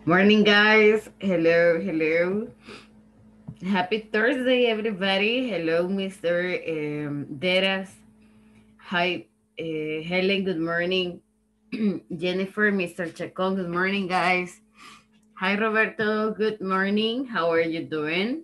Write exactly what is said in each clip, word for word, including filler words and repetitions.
Morning, guys. Hello, hello. Happy Thursday, everybody. Hello, mister Um, Deras. Hi, uh, Helen. Good morning. Jennifer, mister Chacon. Good morning, guys. Hi, Roberto. Good morning. How are you doing?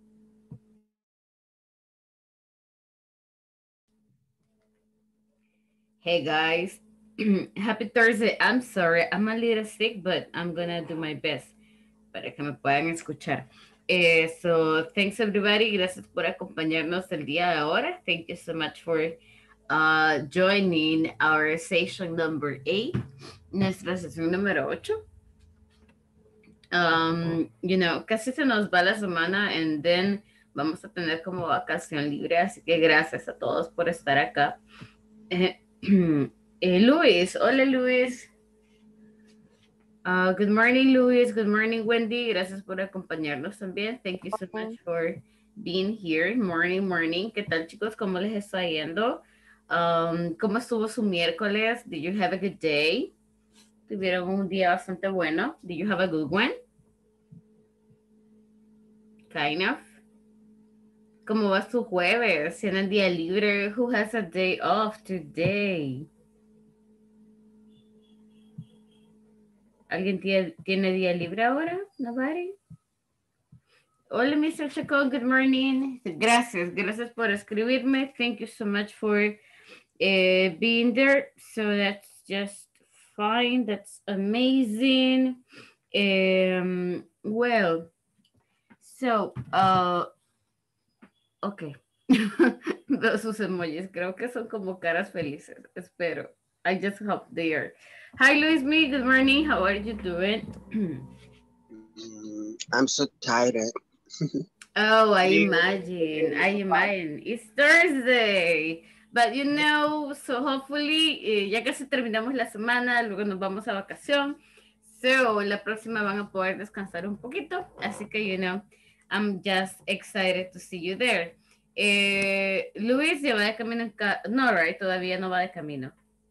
Hey, guys. Happy Thursday. I'm sorry. I'm a little sick, but I'm gonna do my best para que me puedan escuchar. Eh, so, thanks everybody. Gracias por acompañarnos el día de ahora. Thank you so much for uh, joining our session number eight, nuestra sesión número ocho. Um, you know, casi se nos va la semana and then vamos a tener como vacación libre, así que gracias a todos por estar acá. Eh, eh, Luis, hola Luis. Uh, good morning, Luis. Good morning, Wendy. Gracias por acompañarnos también. Thank you so much for being here. Morning, morning. ¿Qué tal, chicos? ¿Cómo les está yendo? Um, ¿Cómo estuvo su miércoles? Did you have a good day? ¿Tuvieron un día bastante bueno? Did you have a good one? Kind of. ¿Cómo va su jueves? ¿Tienen día libre? Who has a day off today? ¿Alguien tiene, tiene día libre ahora? Nobody? Hola, mister Chacón, good morning. Gracias, gracias por escribirme. Thank you so much for uh, being there. So that's just fine. That's amazing. Um, well, so, uh, ok. Veo sus emojis. Creo que son como caras felices. Espero. I just hope they are. Hi, Luis Me. Good morning. How are you doing? Mm, I'm so tired. Oh, I Yeah. imagine. I imagine. It's Thursday. But you know, so hopefully, eh, ya casi terminamos la semana, luego nos vamos a vacación. So, la próxima van a poder descansar un poquito. Así que, you know, I'm just excited to see you there. Eh, Luis ya va de camino en ca No, right, todavía no va de camino.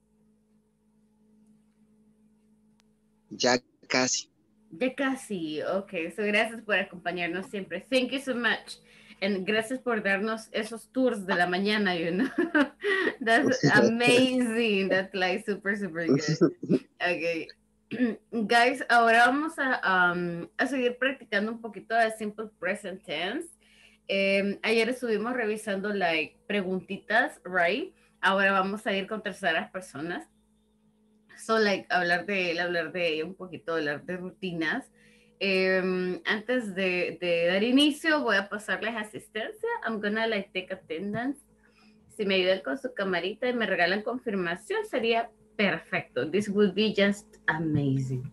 Ya casi. Ya casi, ok. So, gracias por acompañarnos siempre. Thank you so much. And gracias por darnos esos tours de la mañana, you know. That's amazing. That's like super, super good. Okay. Guys, ahora vamos a, um, a seguir practicando un poquito de Simple Present Tense. Eh, ayer estuvimos revisando like preguntitas, right? Ahora vamos a ir con terceras personas. So, like, hablar de él, hablar de ella un poquito, hablar de rutinas. Eh, antes de, de, dar inicio, voy a pasarles asistencia. I'm gonna, like, take attendance. Si me ayudan con su camarita y me regalan confirmación, sería perfecto. This would be just amazing.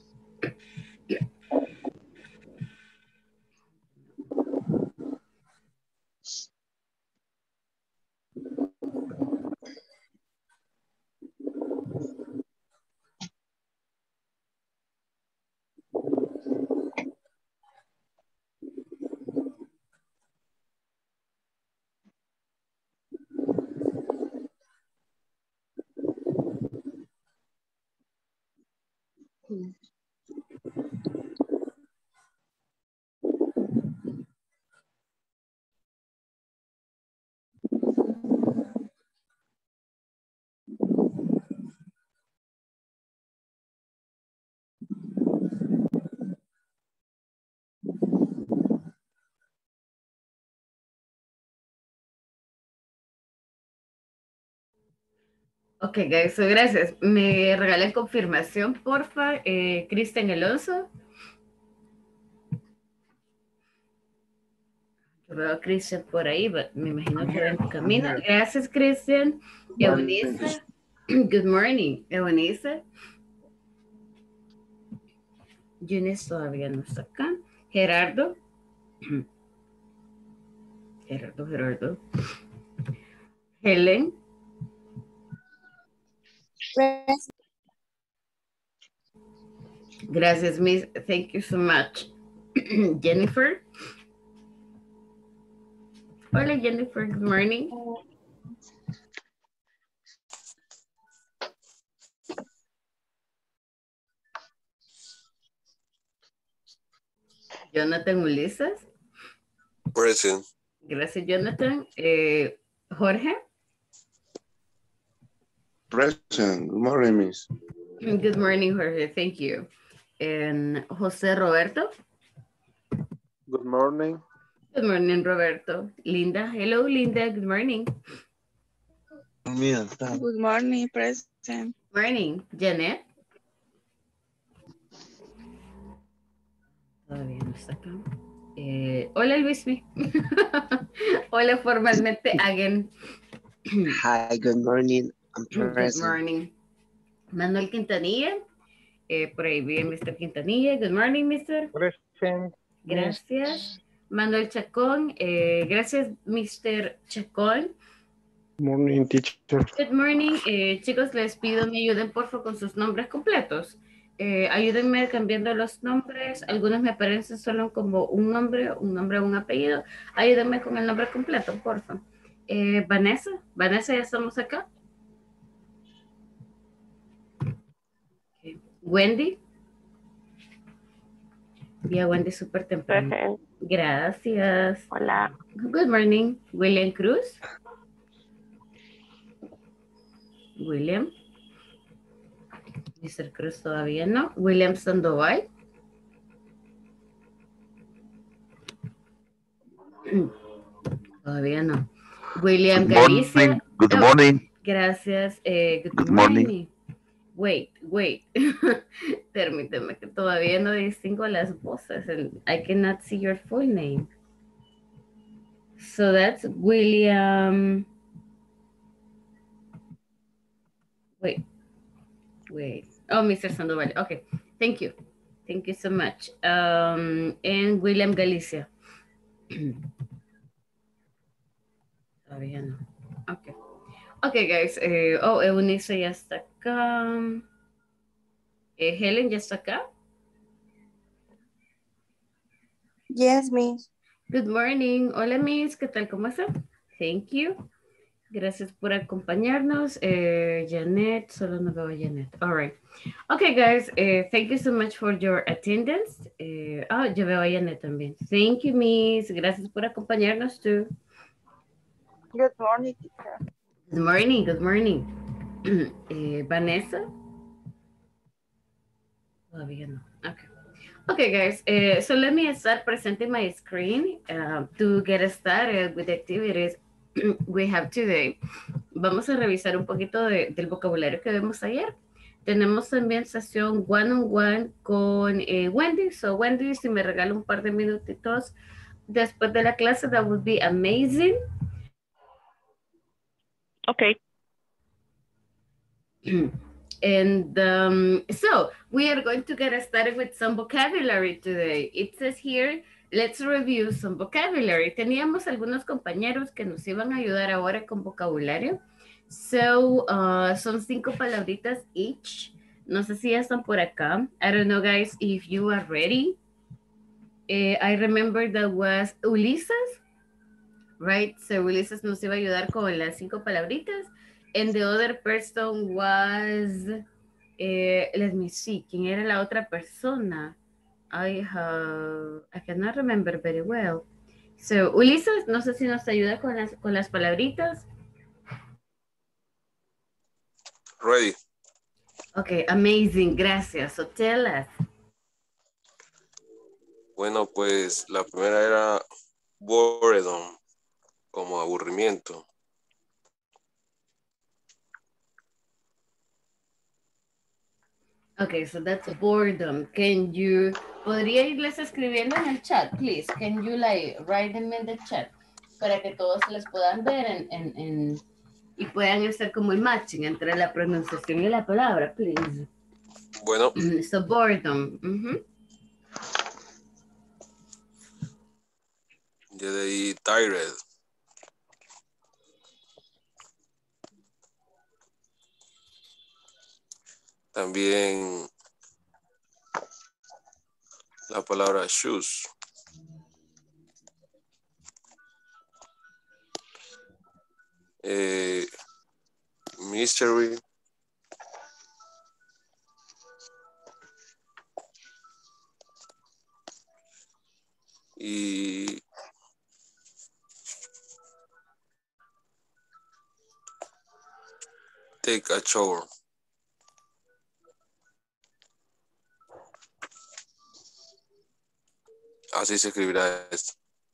Ok, guys, so gracias. Me regalan confirmación, porfa. Eh, Cristian Alonso. Yo veo a Cristian por ahí, but me imagino que va en camino. Gracias, Cristian. Eunice. Good morning, Eunice. Eunice todavía no está acá. Gerardo. Gerardo, Gerardo. Helen. Gracias, Miss. Thank you so much. Jennifer. Hola, Jennifer. Good morning. Jonathan Ulises. Present. Gracias, Jonathan. Eh, Jorge. Present. Good morning, Miss. Good morning, Jorge. Thank you. And Jose Roberto. Good morning. Good morning, Roberto. Linda. Hello, Linda. Good morning. Good morning, present. Morning. Janet. Todavía no está acá. Eh, hola, Luismi. Hola, formalmente, again. Hi, good morning. I'm Good present. morning. Manuel Quintanilla. Eh, por ahí viene mister Quintanilla. Good morning, mister Present. Gracias. Manuel Chacón. Eh, gracias, mister Chacón. Morning, teacher. Good morning. Eh, chicos, les pido me ayuden, por favor, con sus nombres completos. Eh, ayúdenme cambiando los nombres. Algunos me aparecen solo como un nombre, un nombre o un apellido. Ayúdenme con el nombre completo, por favor. Eh, Vanessa. Vanessa, ya estamos acá. Okay. Wendy. Ya, Wendy, súper temprano. Present. Gracias. Hola. Good morning. William Cruz. William. mister Cruz todavía no. William Sandoval. Todavía no. William Good Galicia. morning. Good Oh, morning. gracias. Eh, good, Good morning. morning. Wait, wait. Permíteme que todavía no distingo las voces. And I cannot see your full name. So that's William. Wait, wait. Oh, mister Sandoval. Okay, thank you. Thank you so much. Um, and William Galicia. Todavía no. Okay. Okay, guys. Eh, oh, Eunice ya está acá. Eh, Helen ya está acá. Yes, Miss. Good morning. Hola, Miss. ¿Qué tal? ¿Cómo está? Thank you. Gracias por acompañarnos. Eh, Janet, solo no veo a Janet. All right. Okay, guys. Eh, thank you so much for your attendance. Eh, oh, yo veo a Janet también. Thank you, Miss. Gracias por acompañarnos, too. Good morning, teacher. Good morning. Good morning. eh, Vanessa. Todavía no. Okay. Okay, guys. Uh, so let me start presenting my screen uh, to get started with the activities we have today. Vamos a revisar un poquito de, del vocabulario que vimos ayer. Tenemos también sesión one-on-one con eh, Wendy. So, Wendy, si me regala un par de minutitos después de la clase, that would be amazing. Okay. And um, so we are going to get started with some vocabulary today. It says here, let's review some vocabulary. Teníamos algunos compañeros que nos iban a ayudar ahora con vocabulario. So, uh, son cinco palabritas each. No sé si ya están por acá. I don't know, guys, if you are ready. Uh, I remember that was Ulises, right? So Ulises nos iba a ayudar con las cinco palabritas. And the other person was, eh, let me see, ¿quién era la otra persona? I have, I cannot remember very well. So, Ulises, no sé si nos ayuda con las, con las palabritas. Ready. Okay, amazing, gracias. So, tell us. Bueno, pues la primera era boredom, como aburrimiento. Okay, so that's boredom. Can you, podría irles escribiendo en el chat, please? Can you like write them in the chat para que todos les puedan ver en, en, en, y puedan hacer como el matching entre la pronunciación y la palabra, please? Bueno, So boredom. Uh-huh. ya de ahí tired. También la palabra shoes. Eh, mystery. take a shower. Así se escribirá esto.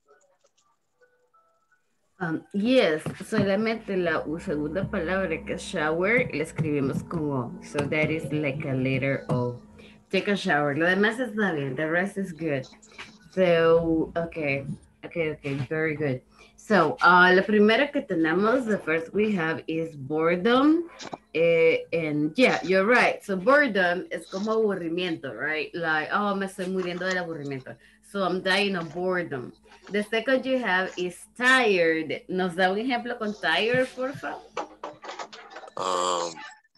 Um, yes, solamente la segunda palabra que es shower la escribimos como, so that is like a letter O. Take a shower. Lo demás está bien. The rest is good. So, okay, okay, okay, very good. So, uh, la primera que tenemos, the first we have is boredom. Eh, and yeah, you're right. So, boredom es como aburrimiento, right? Like, oh, me estoy muriendo del aburrimiento. So, I'm dying of boredom. The second you have is tired. ¿Nos da un ejemplo con tired, por favor? Um,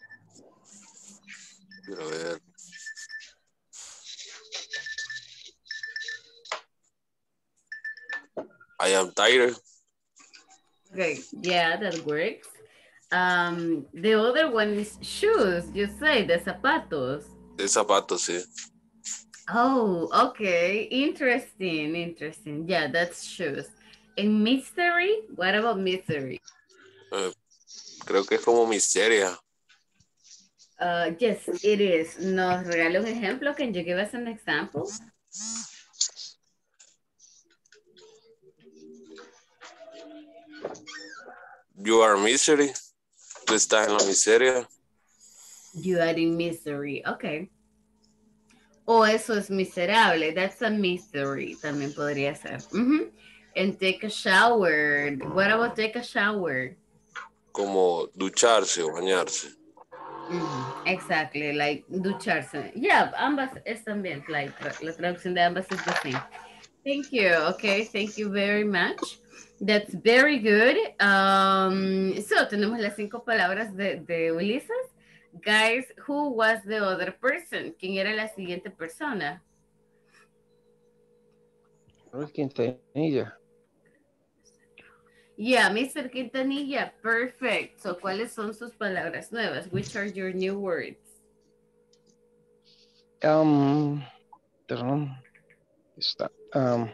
quiero ver. I am tired. Okay, yeah, that works. Um, the other one is shoes. You say the zapatos. De zapatos, sí. Oh, okay. Interesting, interesting. Yeah, that's shoes. And mystery? What about mystery? Eh, creo que es como misteria. Uh, yes, it is. ¿Nos regala un ejemplo? Can you give us an example? You are misery. Tú estás en la miseria. You are in misery. Okay. O eso es miserable. That's a misery. También podría ser. Mm-hmm. And take a shower. What about take a shower? Como ducharse o bañarse. Mm-hmm. Exactly. Like ducharse. Yeah, ambas es también. Like, la traducción de ambas es the same. Thank you. Okay. Thank you very much. That's very good. Um, so, tenemos las cinco palabras de, de Ulises. Guys, who was the other person? ¿Quién era la siguiente persona? Luis Quintanilla. Yeah, mister Quintanilla. Perfect. So, ¿cuáles son sus palabras nuevas? Which are your new words? Um, perdón. Está. Um,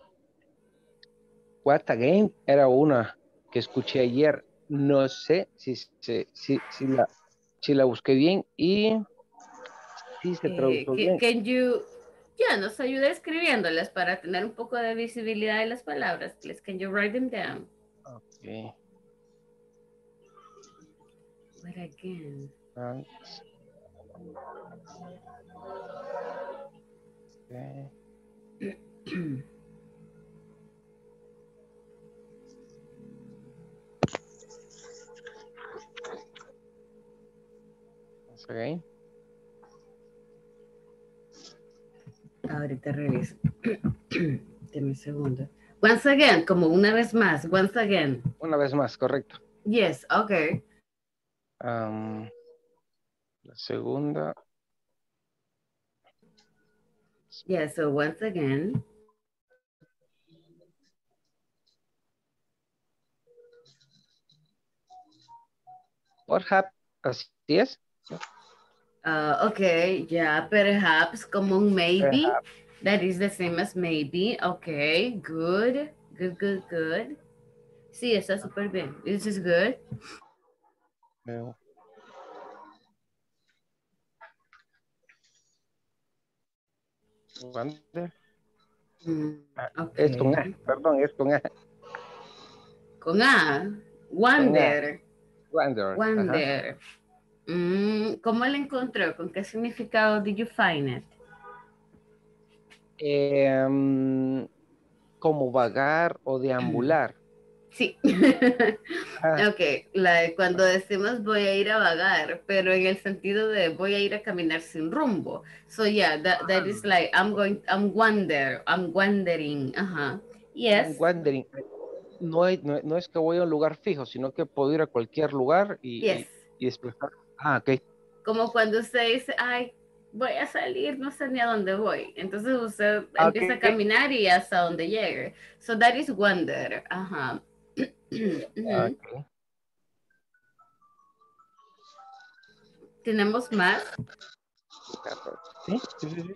What Again era una que escuché ayer. No sé si, si, si, si, la, si la busqué bien y si se tradujo Eh, bien. can you, ya, yeah, nos ayuda escribiéndolas para tener un poco de visibilidad de las palabras. Please, can you write them down? Okay. What again? Thanks. Okay. Once again. Ahorita reviso. Deme un segundo. Once again, como una vez más. Once again. Una vez más, correcto. Yes, okay. Um, la segunda. Yeah, so once again. Perhaps, así es. Uh, okay, yeah, perhaps, como un maybe. Perhaps. That is the same as maybe. Okay, good. Good, good, good. Sí, está súper bien. This is good. Veo. Wonder. Mm, Ah, okay. Es con A, perdón, es con A. Con A. Wonder. Wonder. Wonder. Mm, ¿cómo la encontró? ¿Con qué significado did you find it? Eh, um, como vagar o deambular. Sí. Ah. Ok, la, cuando decimos voy a ir a vagar, pero en el sentido de voy a ir a caminar sin rumbo. So yeah, that, that is like I'm going, I'm wander, I'm wandering. Ajá. Yes. I'm wandering. No, hay, no, no es que voy a un lugar fijo, sino que puedo ir a cualquier lugar y, Yes. y, y desplazar. Ah, ok. Como cuando usted dice, ay, voy a salir, no sé ni a dónde voy. Entonces usted Okay. empieza a caminar y hasta donde llegue. So that is wander. Ajá. Uh-huh. Okay. ¿Tenemos más? Sí, sí, sí. sí.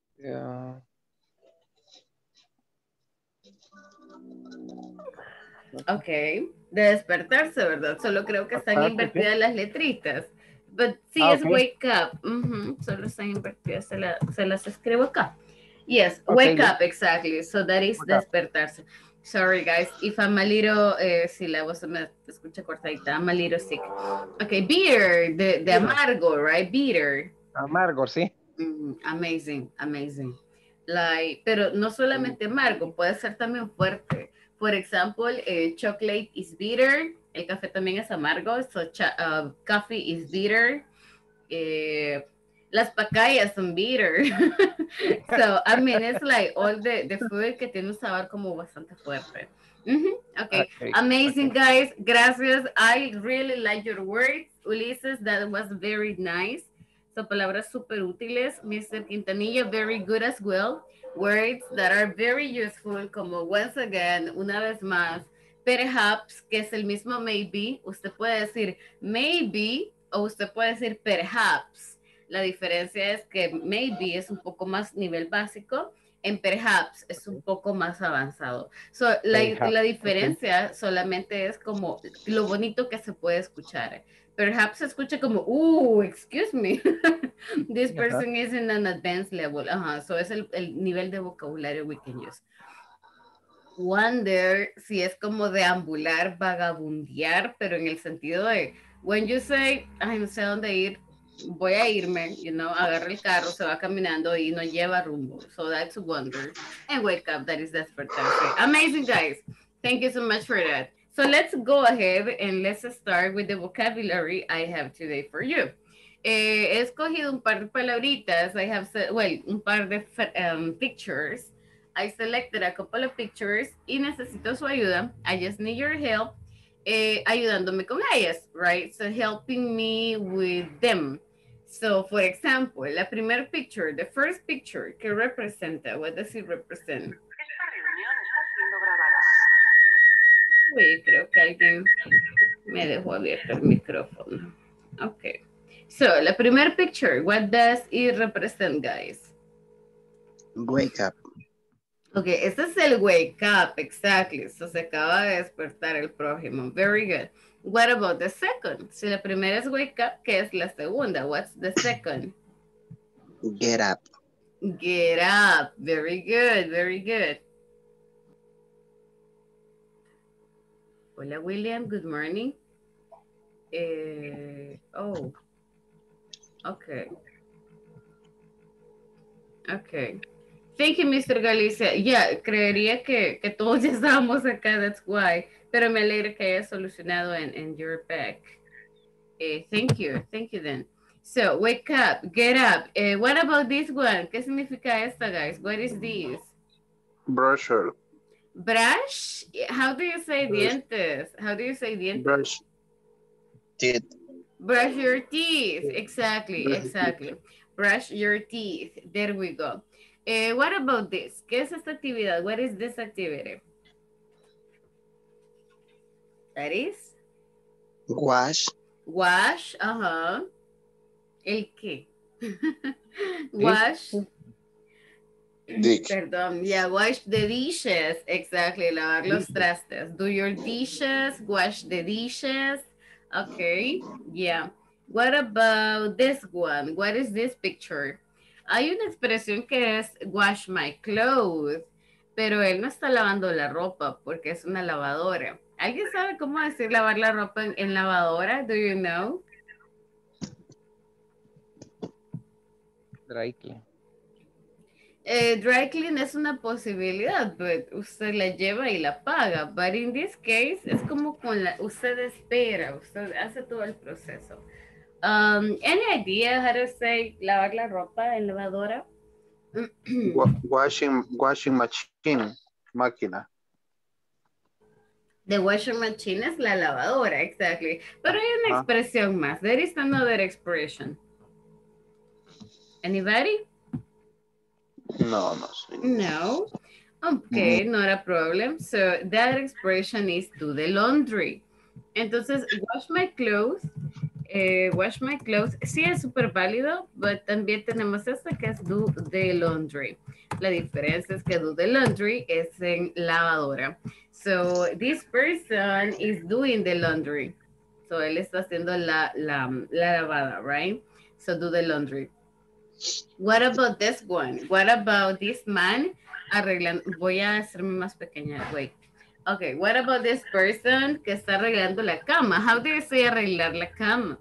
Yeah. Ok, de despertarse, ¿verdad? Solo creo que están Ajá, invertidas las letritas. But sí, Ah, es ok. wake up. Ujú, solo están invertidas, se, la- se las escribo acá. Yes, Ok, wake good. up, exactly. So that is Wake up. despertarse. Sorry, guys, if I'm a little, eh, si la voz me escucha cortadita, I'm a little sick. Okay, bitter, de, de Bitter. amargo, right? Bitter. Amargo, sí. Mm, amazing, amazing. Like, pero no solamente amargo, puede ser también fuerte. For example, eh, chocolate is bitter, el café también es amargo, so cha- uh, coffee is bitter. Eh, las pacayas son bitter. So, I mean, it's like all the, the food que tiene un sabor como bastante fuerte. Mhm, okay, Okay, amazing, okay. guys. Gracias. I really like your words, Ulises. That was very nice. So, palabras super útiles. mister Quintanilla, very good as well. Words that are very useful, como once again, una vez más, perhaps, que es el mismo maybe. Usted puede decir maybe o usted puede decir perhaps. La diferencia es que maybe es un poco más nivel básico, en perhaps es un poco más avanzado. So, la, Perhaps, la okay. diferencia solamente es como lo bonito que se puede escuchar. Perhaps se escucha como, uh, excuse me, this Ajá. person is in an advanced level. Ajá, so es el, el nivel de vocabulario we can use. Wonder, si es como deambular, vagabundear, pero en el sentido de, when you say, ay, no sé a dónde ir, voy a irme, you know, agarra el carro, se va caminando y no lleva rumbo. So that's wonder. And wake up, that is despertarse. Amazing, guys. Thank you so much for that. So let's go ahead and let's start with the vocabulary I have today for you. Eh, he escogido un par de palabritas. I have, well, un par de um, pictures. I selected a couple of pictures y necesito su ayuda. I just need your help. Eh, ayudándome con ellas, right? So helping me with them. So, for example, la primera picture, the first picture, ¿qué representa? What does it represent? Esta reunión está siendo grabada. Uy, creo que alguien me dejó abierto el micrófono. Okay. So, la primera picture, what does it represent, guys? Wake up. Ok, este es el wake up, exactly. So se acaba de despertar el prójimo. Very good. What about the second? Si la primera es wake up, ¿qué es la segunda? What's the second? Get up. Get up. Very good, very good. Hola, William. Good morning. Eh, oh. Okay. Okay. Thank you, mister Galicia. Ya, yeah, creería que, que todos ya estábamos acá, that's why. Pero me alegra que haya solucionado en, en your back. Eh, thank you, thank you then. So, wake up, get up. Eh, what about this one? ¿Qué significa esta, guys? What is this? Brusher. Brush? How do you say Brush. dientes? How do you say dientes? Brush. Teeth. Brush your teeth. Exactly, Brush your exactly. Brush your teeth. There we go. Eh, what about this? ¿Qué es esta actividad? What is this activity? That is? Wash. Wash, ajá. ¿El qué? Wash. Dick. Perdón, yeah, wash the dishes. Exactly, lavar los trastes. Do your dishes, wash the dishes. Okay, yeah. What about this one? What is this picture? Hay una expresión que es wash my clothes, pero él no está lavando la ropa porque es una lavadora. ¿Alguien sabe cómo decir lavar la ropa en, en lavadora? Do you know? Dry clean. Eh, dry clean es una posibilidad, but usted la lleva y la paga. But in this case, es como con la, usted espera, usted hace todo el proceso. Um, any idea how to say lavar la ropa en lavadora? Wa washing, washing machine. Máquina. The washing machine es la lavadora, exactly. Pero hay una Ah. expresión más. There is another expression. Anybody? No, no sé. No. Okay, not a problem. So that expression is do the laundry. Entonces, wash my clothes Eh, wash my clothes. Sí, es súper válido, pero también tenemos esta que es do the laundry. La diferencia es que do the laundry es en lavadora. So, this person is doing the laundry. So, él está haciendo la, la, la lavada, right? So, do the laundry. What about this one? What about this man? Arreglando. Voy a hacerme más pequeña. Wait. Okay, what about this person que está arreglando la cama? How do you say arreglar la cama?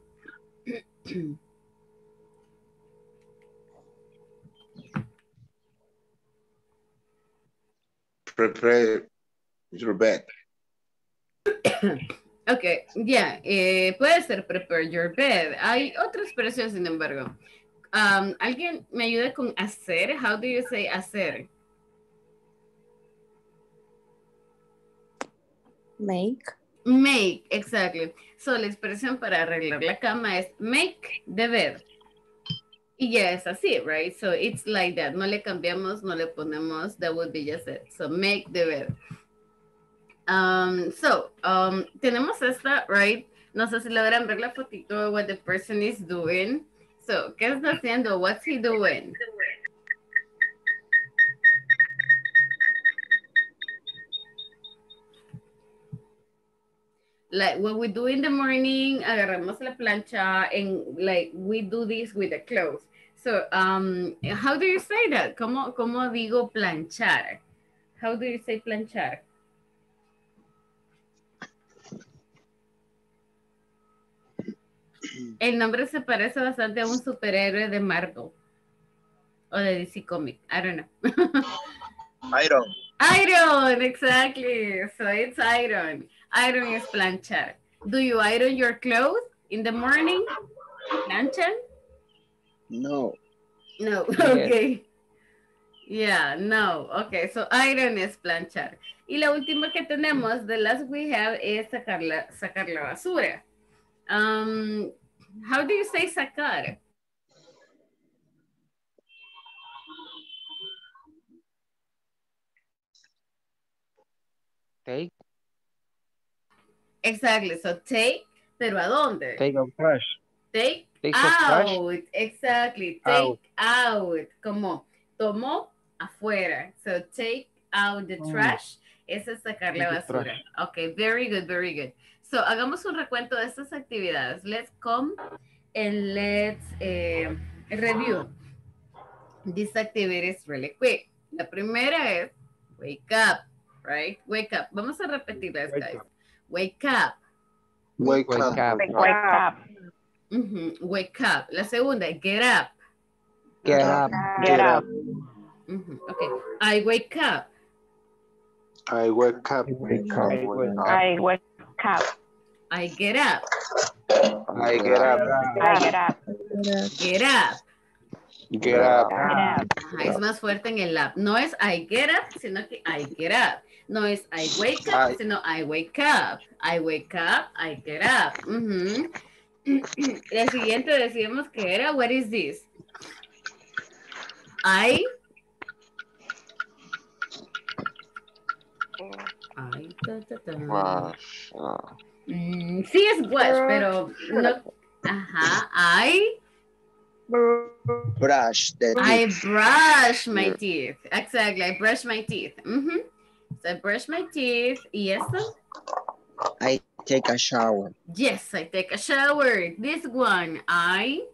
Prepare your bed. Okay, ya, yeah, eh, puede ser prepare your bed. Hay otras expresiones, sin embargo. Um, ¿Alguien me ayuda con hacer? How do you say hacer? Make. Make, exactly. So, la expresión para arreglar la cama es make the bed. Y ya es así, right? So, it's like that. No le cambiamos, no le ponemos, that would be just it. So, make the bed. Um, so, um, tenemos esta, right? No sé si logran ver la fotito, what the person is doing. So, ¿qué está haciendo? What's he doing? Like what we do in the morning, agarramos la plancha and like we do this with the clothes. So, um, how do you say that? ¿Cómo, cómo digo planchar? How do you say planchar? El nombre se parece bastante a un superhéroe de Marvel o de D C Comic. I don't know. Iron. Iron, exactly. So it's iron. Iron is planchar. Do you iron your clothes in the morning? Planchan? No. No, okay. Yeah, no. Okay, so iron es planchar. Y la última que tenemos, the last we have, es sacar la, sacar la basura. Um, how do you say sacar? Take. Exactly, so take, pero ¿a dónde? Take a trash. Take, Take out, exactly, take Out. out, como tomó afuera. So take out the trash, eso es sacar la Take the basura. trash. Okay, very good, very good. So hagamos un recuento de estas actividades. Let's come and let's eh, review these activities really quick. La primera es wake up, right? Wake up. Vamos a repetirlas, Wake guys. up. Wake up. Wake, Wake up. up. Wake up. Mhm, wake up. La segunda, get up. Get up. Get up. Mhm, okay. I wake up. I wake up. Wake up. I wake up. I wake up. I get up. I get up. I get up. Get up. Get up. Get up. Ajá, es más fuerte en el up. No es I get up, sino que I get up. No es I wake up, I- sino I wake up. I wake up, I get up. Ujú. La siguiente decíamos que era, what is this? I... I... ta, ta, ta. Wash. Ah. Mm, sí es wash, pero no... Ajá, I... Brush the I teeth. brush my teeth. Exactly, I brush my teeth. Mhm. So I brush my teeth. Y esto? I take a shower. Yes, I take a shower. This one, I...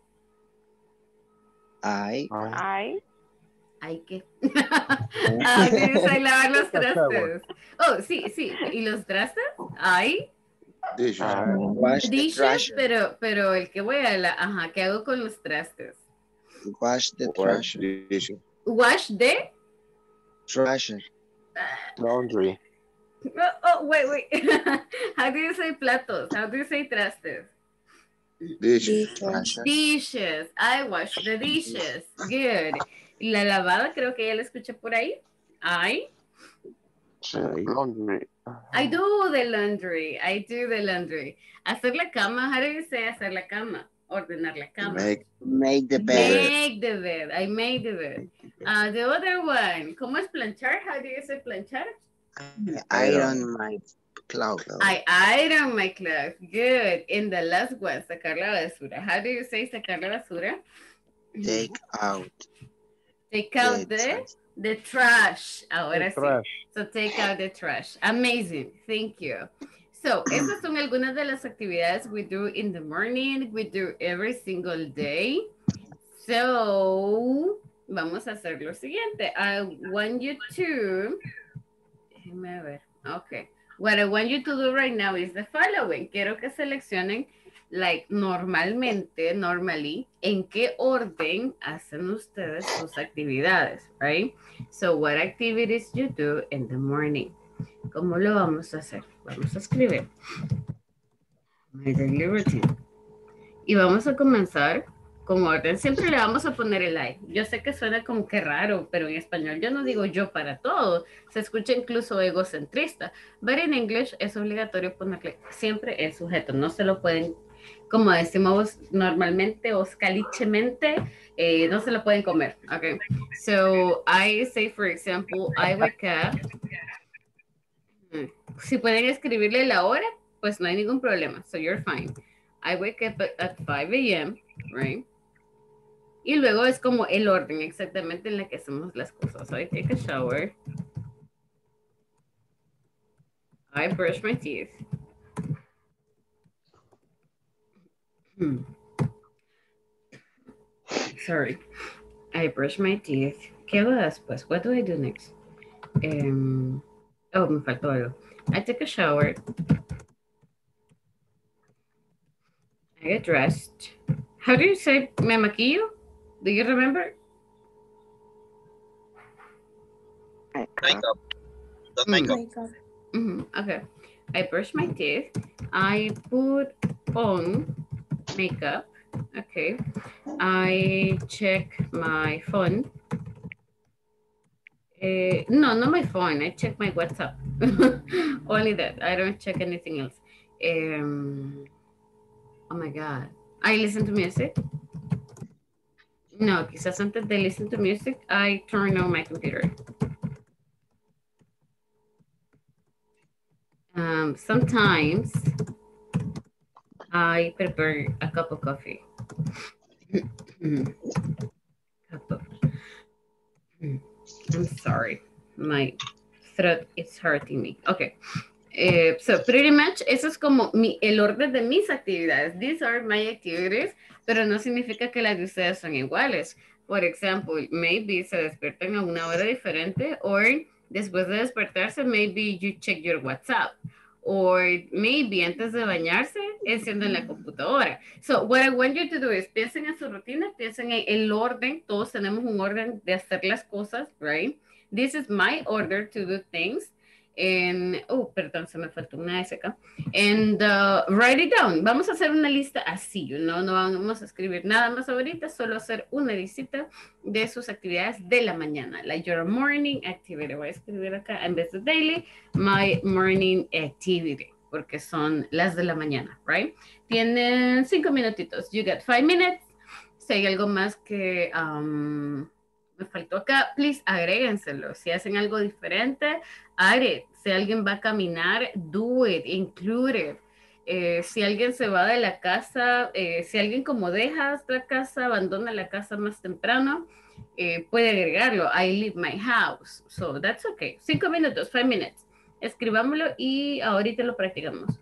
I I I que... Ah, tienes que lavar los trastes. Oh, sí, sí. ¿Y los trastes? I... Dishes. wash the Dishes, trash. pero, pero el que voy a la... Ajá, ¿qué hago con los trastes? Wash the Wash trash. dishes. Wash the... Trash. Laundry. Oh, oh, wait, wait. How do you say platos? How do you say trastes? Dishes. Trash. Dishes. I wash the dishes. Good. Y la lavada creo que ya la escuché por ahí. I, Laundry. I do the laundry. I do the laundry. Hacer la cama. How do you say hacer la cama? Ordenar la cama. Make Make the bed. Make the bed. I made the bed. Uh, the other one. ¿Cómo es planchar? How do you say planchar? Iron my cloud. I iron my clothes. Good. In the last one, sacar la basura. How do you say sacar la basura? Take out Take the out the, trash. the trash. Ahora sí. trash. So take out the trash. Amazing. Thank you. So, esas son algunas de las actividades we do in the morning. We do every single day. So, vamos a hacer lo siguiente. I want you to... Déjenme ver. Okay. What I want you to do right now is the following. Quiero que seleccionen, like, normalmente, normally, en qué orden hacen ustedes sus actividades, right? So, what activities you do in the morning? ¿Cómo lo vamos a hacer? Vamos a escribir. My daily routine. Y vamos a comenzar con orden. Siempre le vamos a poner el I. Yo sé que suena como que raro, pero en español yo no digo yo para todo. Se escucha incluso egocentrista. But in English es obligatorio ponerle siempre el sujeto. No se lo pueden, como decimos normalmente o scalichemente, eh, no se lo pueden comer. Okay. So I say, for example, I wake up. Si pueden escribirle la hora, pues no hay ningún problema. So you're fine. I wake up at five a m, right? Y luego es como el orden exactamente en la que hacemos las cosas. So I take a shower. I brush my teeth. Hmm. Sorry. I brush my teeth. ¿Qué hago después? What do I do next? Um, oh, me faltó algo. I take a shower. I get dressed. How do you say me maquillo? Do you remember? Makeup. The makeup. makeup. Mm-hmm. Okay. I brush my teeth. I put on makeup. Okay. I check my phone. Uh, no, not my phone. I check my WhatsApp. Only that. I don't check anything else. Um, oh my God. I listen to music. No, quizás antes de listen to music, I turn on my computer. Um, sometimes I prepare a cup of coffee. Cup of... I'm sorry, my throat is hurting me. Okay, uh, so pretty much eso es como mi, el orden de mis actividades. These are my activities, pero no significa que las de ustedes son iguales. Por ejemplo, maybe se despiertan a una hora diferente, or después de despertarse, maybe you check your WhatsApp. Or maybe antes de bañarse, encienden la computadora. So, what I want you to do is, piensen en su rutina, piensen en el orden. Todos tenemos un orden de hacer las cosas, right? This is my order to do things. And, oh, perdón, se me faltó una S acá. And uh, write it down. Vamos a hacer una lista así, ¿no? No vamos a escribir nada más ahorita, solo hacer una listita de sus actividades de la mañana. Like your morning activity. Voy a escribir acá, en vez de daily, my morning activity, porque son las de la mañana, right? Tienen cinco minutitos. You get five minutes. Si hay algo más que... Um, me faltó acá, please, agrégenselo. Si hacen algo diferente, add it. Si alguien va a caminar, do it, include it. Eh, si alguien se va de la casa, eh, si alguien como deja la casa, abandona la casa más temprano, eh, puede agregarlo. I leave my house. So that's okay. Cinco minutos, five minutes. Escribámoslo y ahorita lo practicamos.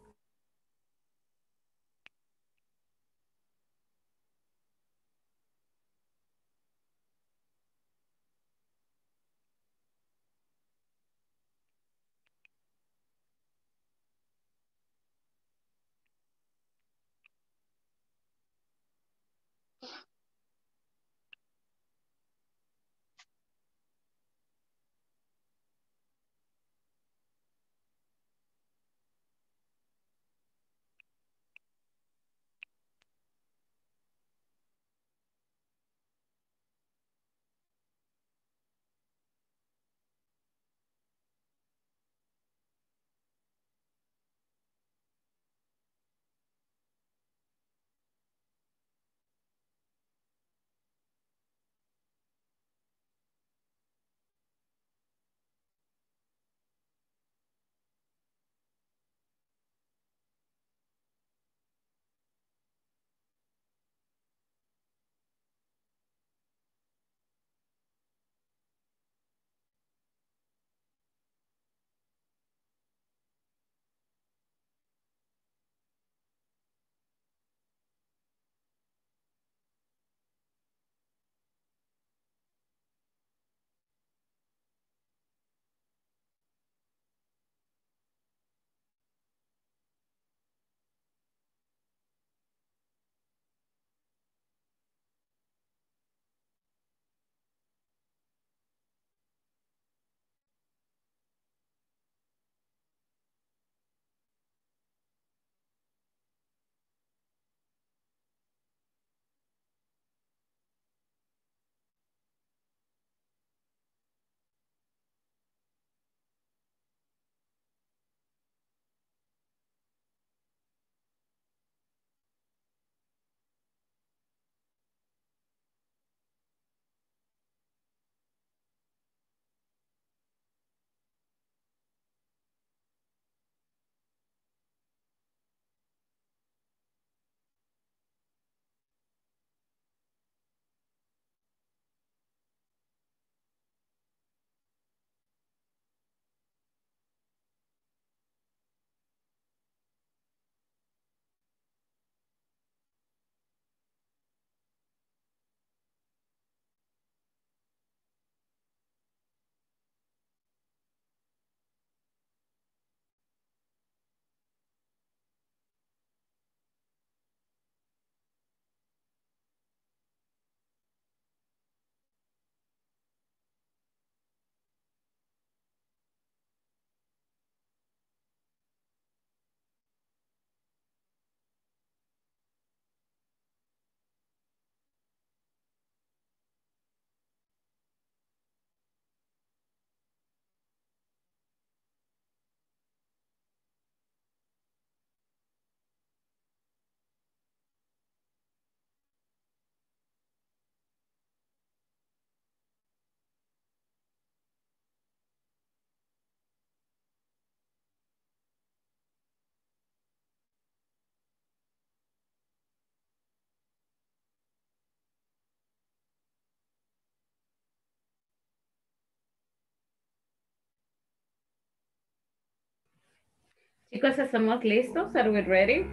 Chicos, ¿estamos listos? Are we ready?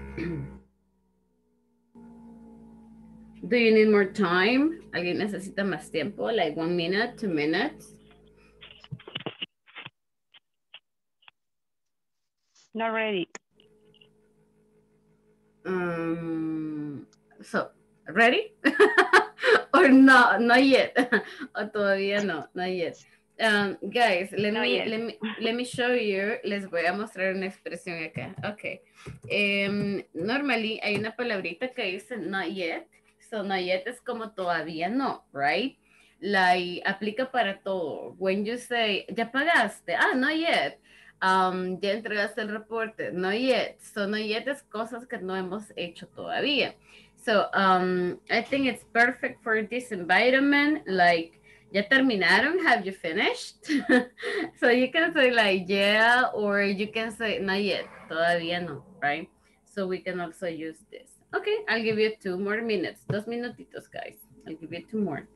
Do you need more time? ¿Alguien necesita más tiempo? Like one minute, two minutes? Not ready. Um, so, ready? Or no, not yet. O todavía no, not yet. Um, guys, let Not me, yet. let me, let me show you. Les voy a mostrar una expresión acá. Ok. Um, normally hay una palabrita que dice not yet. So, not yet es como todavía no, right? Like, aplica para todo. When you say, ¿ya pagaste? Ah, not yet. Um, ya entregaste el reporte, no yet. So no yet es cosas que no hemos hecho todavía. So um, I think it's perfect for this environment. Like, ya terminaron? Have you finished? So you can say like yeah, or you can say not yet. Todavía no, right? So we can also use this. Okay, I'll give you two more minutes. Dos minutitos, guys. I'll give you two more.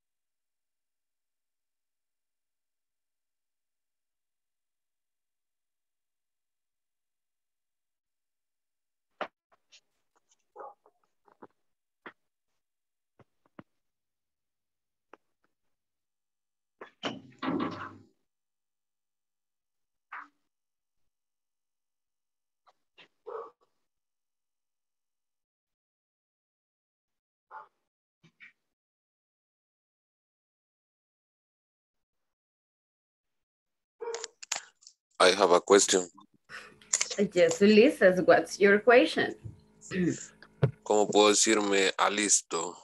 I have a question. Yes, Ulises, what's your question? ¿Cómo puedo decirme alisto?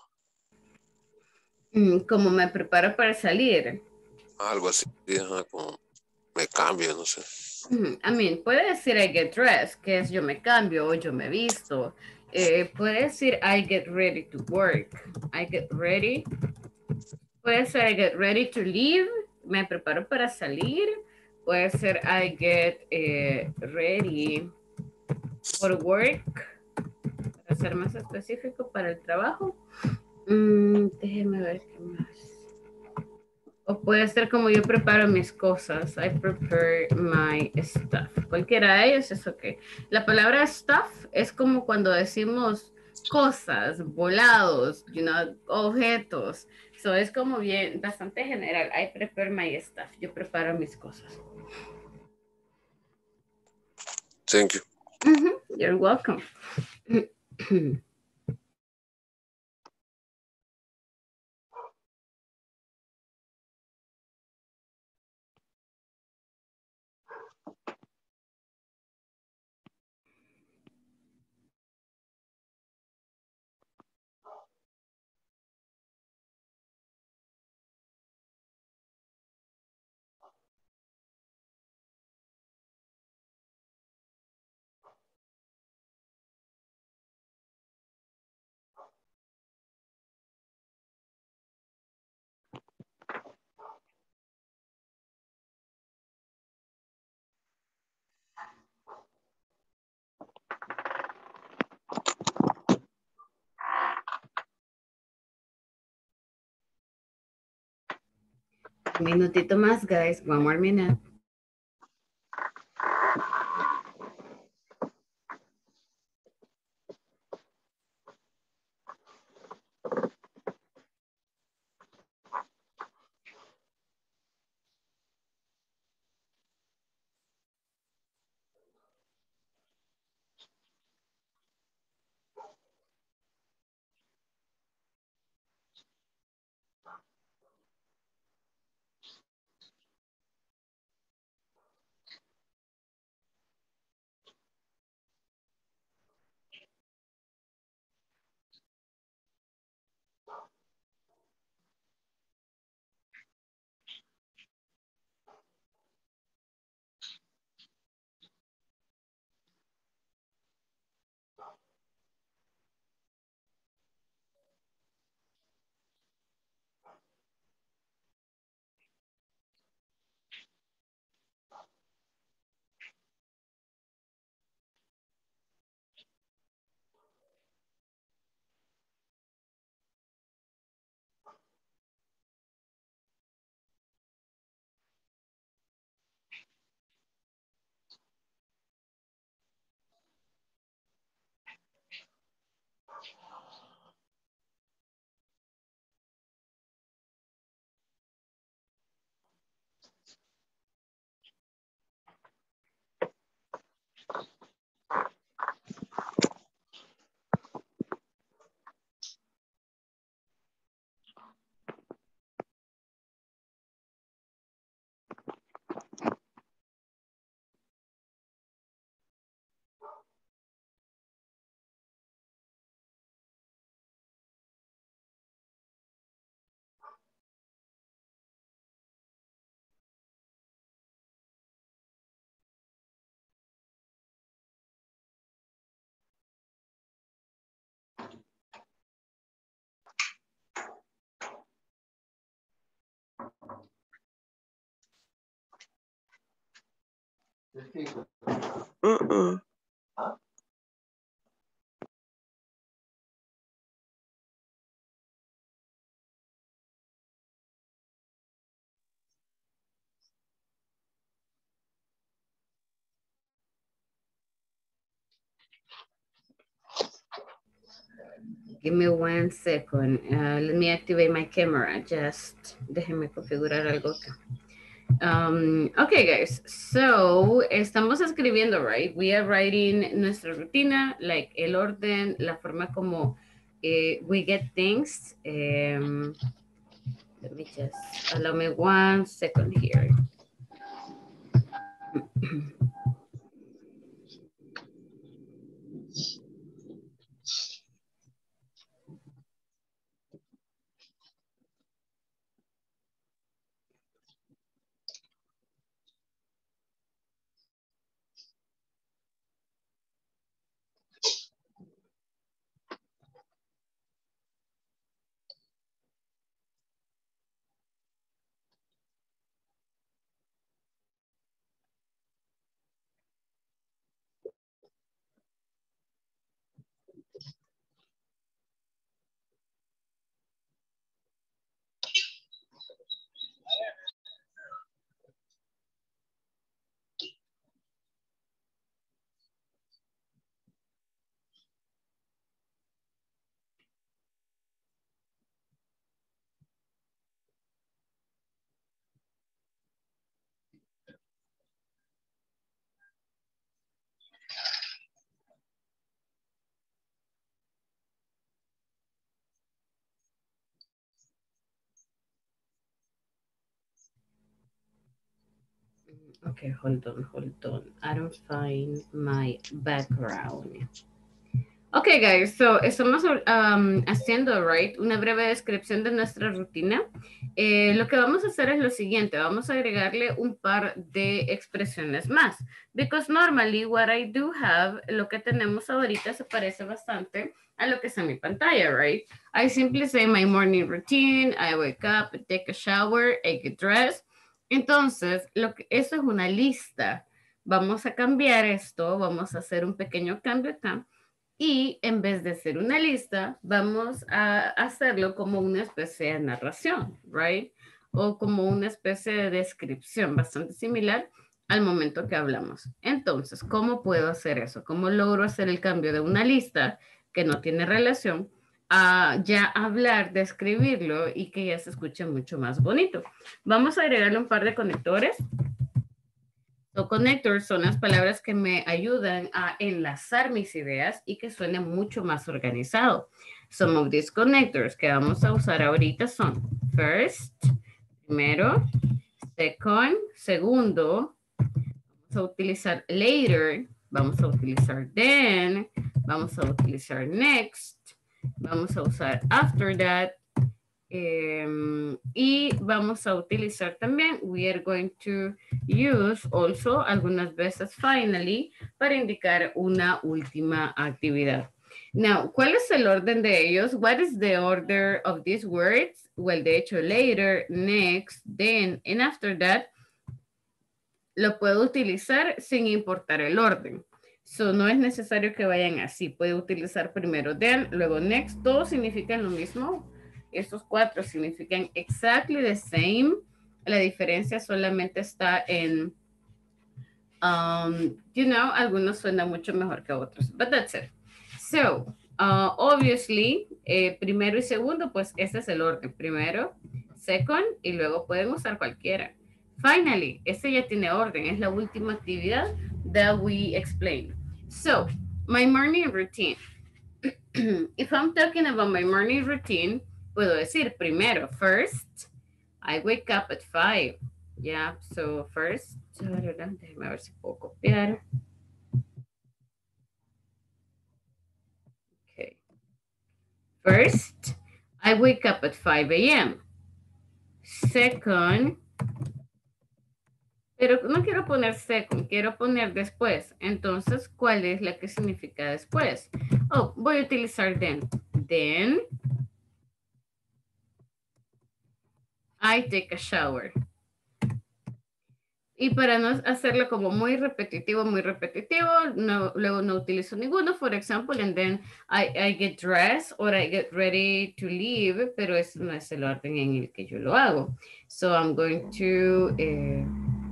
Mm, ¿Cómo me preparo para salir? Algo así, ajá, como me cambio, no sé. Mm, I mean, puede decir I get dressed, que es yo me cambio o yo me visto. Eh, puede decir I get ready to work. I get ready. Puede ser I get ready to leave. Me preparo para salir. Puede ser I get eh, ready for work. Para ser más específico, para el trabajo. Mm, déjeme ver qué más. O puede ser como yo preparo mis cosas. I prepare my stuff. Cualquiera de ellos es ok. La palabra stuff es como cuando decimos cosas, volados, you know, objetos. So es como bien, bastante general. I prepare my stuff. Yo preparo mis cosas. Thank you. Mm-hmm. You're welcome. Un minutito más, guys. One more minute. Uh-uh. Give me one second. Uh, let me activate my camera. Just déjenme configurar algo acá. Um, okay, guys. So, estamos escribiendo, right? We are writing nuestra rutina, like el orden, la forma como eh, we get things. Um, let me just, allow me one second here. Okay, hold on, hold on. I don't find my background. Okay, guys, so estamos um, haciendo, right, una breve descripción de nuestra rutina. Eh, lo que vamos a hacer es lo siguiente, vamos a agregarle un par de expresiones más. Because normally what I do have, lo que tenemos ahorita se parece bastante a lo que está en mi pantalla, right? I simply say my morning routine, I wake up, take a shower, I get dressed. Entonces, lo que, eso es una lista. Vamos a cambiar esto, vamos a hacer un pequeño cambio acá. Y en vez de ser una lista, vamos a hacerlo como una especie de narración, right? O como una especie de descripción bastante similar al momento que hablamos. Entonces, ¿cómo puedo hacer eso? ¿Cómo logro hacer el cambio de una lista que no tiene relación a ya hablar, describirlo y que ya se escuche mucho más bonito? Vamos a agregarle un par de conectores. So, connectors son las palabras que me ayudan a enlazar mis ideas y que suene mucho más organizado. Some of these connectors que vamos a usar ahorita son first, primero, second, segundo, vamos a utilizar later, vamos a utilizar then, vamos a utilizar next, vamos a usar after that, Um, y vamos a utilizar también, we are going to use also algunas veces finally para indicar una última actividad. Now, ¿cuál es el orden de ellos? What is the order of these words? Well, de hecho, later, next, then, and after that, lo puedo utilizar sin importar el orden. So, no es necesario que vayan así. Puedo utilizar primero then, luego next. Todos significan lo mismo. Estos cuatro significan exactly the same. La diferencia solamente está en, um, you know, algunos suenan mucho mejor que otros. But that's it. So, uh, obviously, eh, primero y segundo, pues este es el orden. Primero, second, y luego pueden usar cualquiera. Finally, este ya tiene orden. Es la última actividad that we explained. So, my morning routine. If I'm talking about my morning routine, puedo decir primero, first, I wake up at five. Yeah, so first, déjame ver si puedo copiar. Okay. First, I wake up at five A M Second, pero no quiero poner second, quiero poner después. Entonces, ¿cuál es la que significa después? Oh, voy a utilizar then. Then, I take a shower. Y para no hacerlo como muy repetitivo, muy repetitivo, no, luego no utilizo ninguno, for example, and then I, I get dressed or I get ready to leave, pero eso no es el orden en el que yo lo hago. So I'm going to, eh,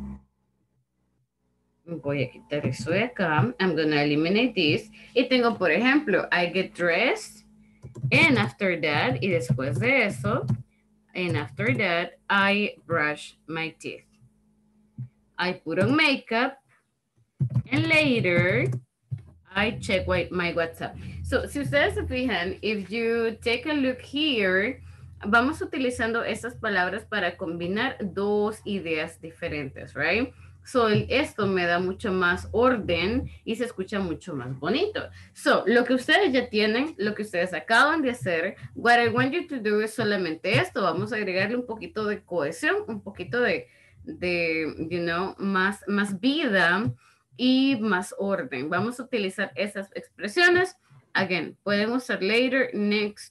voy a quitar eso de acá, I'm going to eliminate this, y tengo, por ejemplo, I get dressed, and after that, y después de eso, and after that, I brush my teeth. I put on makeup, and later, I check my WhatsApp. So, si ustedes se fijan, if you take a look here, vamos utilizando estas palabras para combinar dos ideas diferentes, right? So, esto me da mucho más orden y se escucha mucho más bonito. So, lo que ustedes ya tienen, lo que ustedes acaban de hacer, what I want you to do es solamente esto. Vamos a agregarle un poquito de cohesión, un poquito de, de you know, más, más vida y más orden. Vamos a utilizar esas expresiones. Again, pueden usar later, next,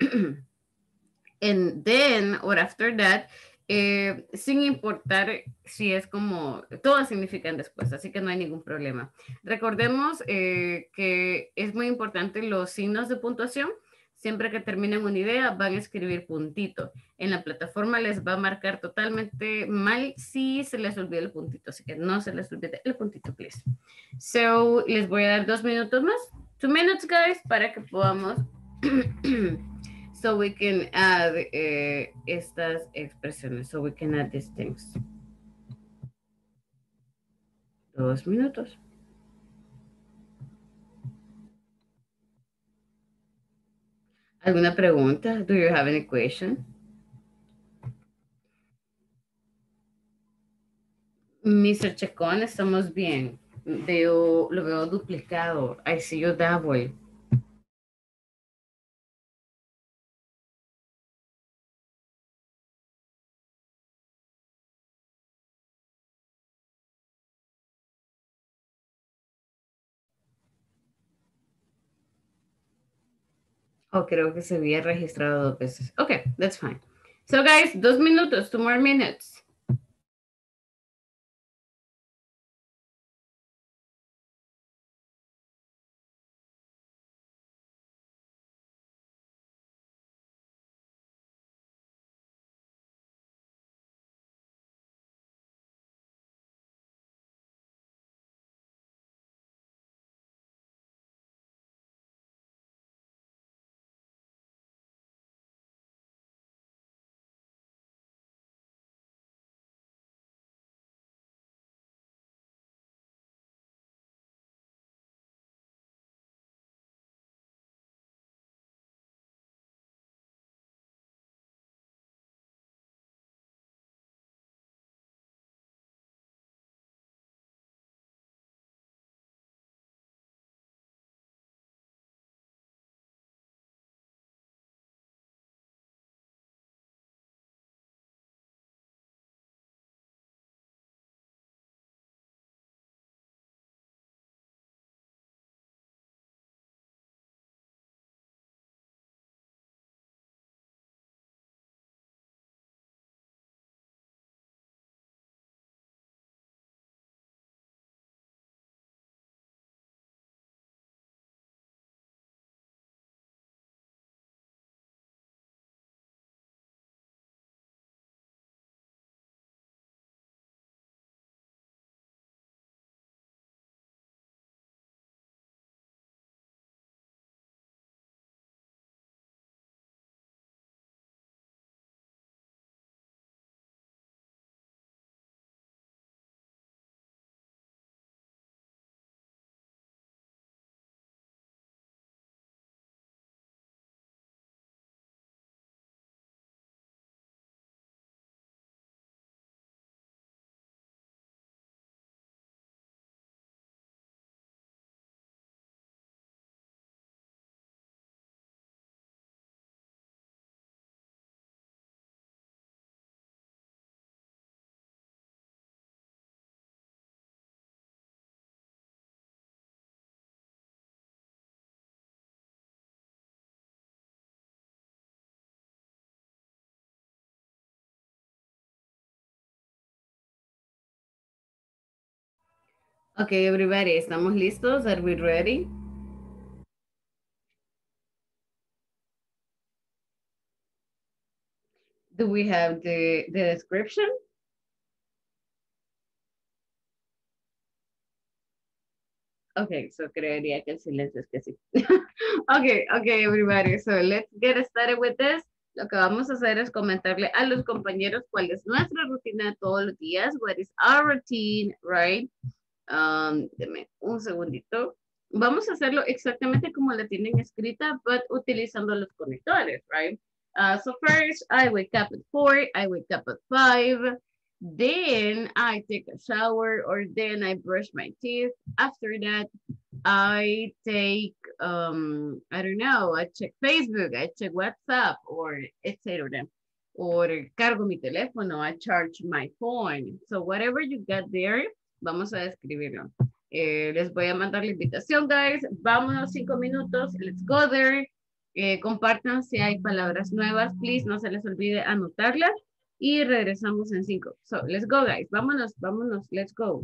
and then, or after that, eh, sin importar si es como, todas significan después, así que no hay ningún problema. Recordemos eh, que es muy importante los signos de puntuación. Siempre que terminen una idea, van a escribir puntito. En la plataforma les va a marcar totalmente mal si se les olvida el puntito. Así que no se les olvide el puntito, please. So, les voy a dar dos minutos más. Two minutes, guys, para que podamos... so we can add eh, estas expresiones. So we can add these things. Dos minutos. ¿Alguna pregunta? Do you have any question? mister Chacón, estamos bien. Veo, lo veo duplicado. I see you double. Oh, creo que se había registrado dos veces. Okay, that's fine. So guys, dos minutos, two more minutes. Okay, everybody, ¿estamos listos? Are we ready? Do we have the, the description? Okay, so creería que el silencio es que sí. Okay, okay, everybody, so let's get started with this. Lo que vamos a hacer es comentarle a los compañeros cuál es nuestra rutina todos los días. What is our routine, right? Um, deme un segundito. Vamos a hacerlo exactamente como la tienen escrita, but utilizando los conectores, right? Uh, so first, I wake up at four, I wake up at five, then I take a shower, or then I brush my teeth. After that, I take, um, I don't know, I check Facebook, I check WhatsApp, or et cetera. Or cargo mi teléfono, I charge my phone. So whatever you got there, vamos a describirlo. Eh, les voy a mandar la invitación, guys. Vámonos cinco minutos. Let's go there. Eh, compartan si hay palabras nuevas, please. No se les olvide anotarlas. Y regresamos en cinco. So, let's go, guys. Vámonos, vámonos. Let's go.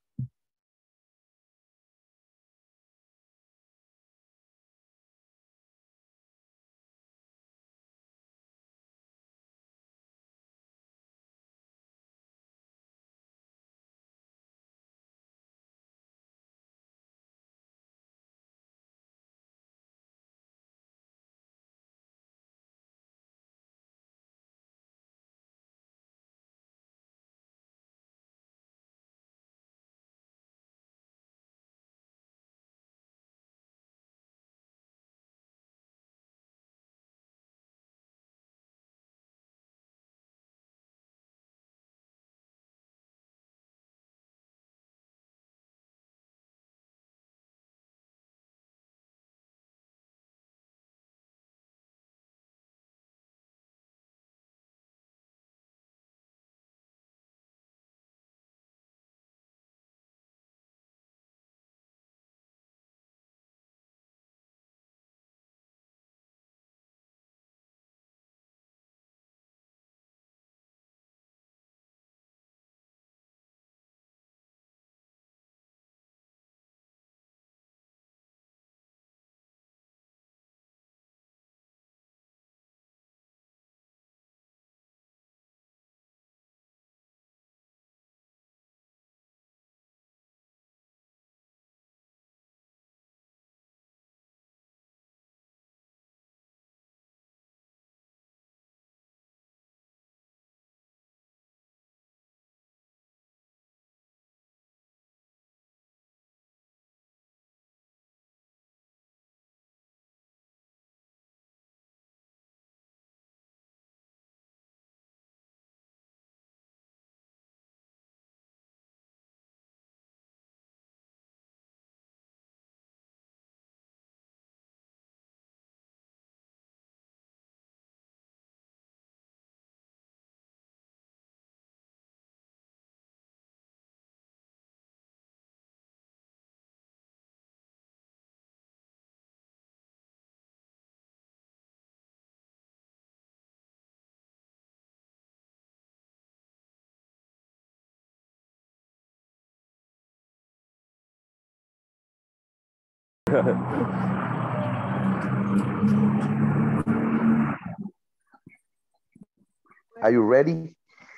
Are you ready?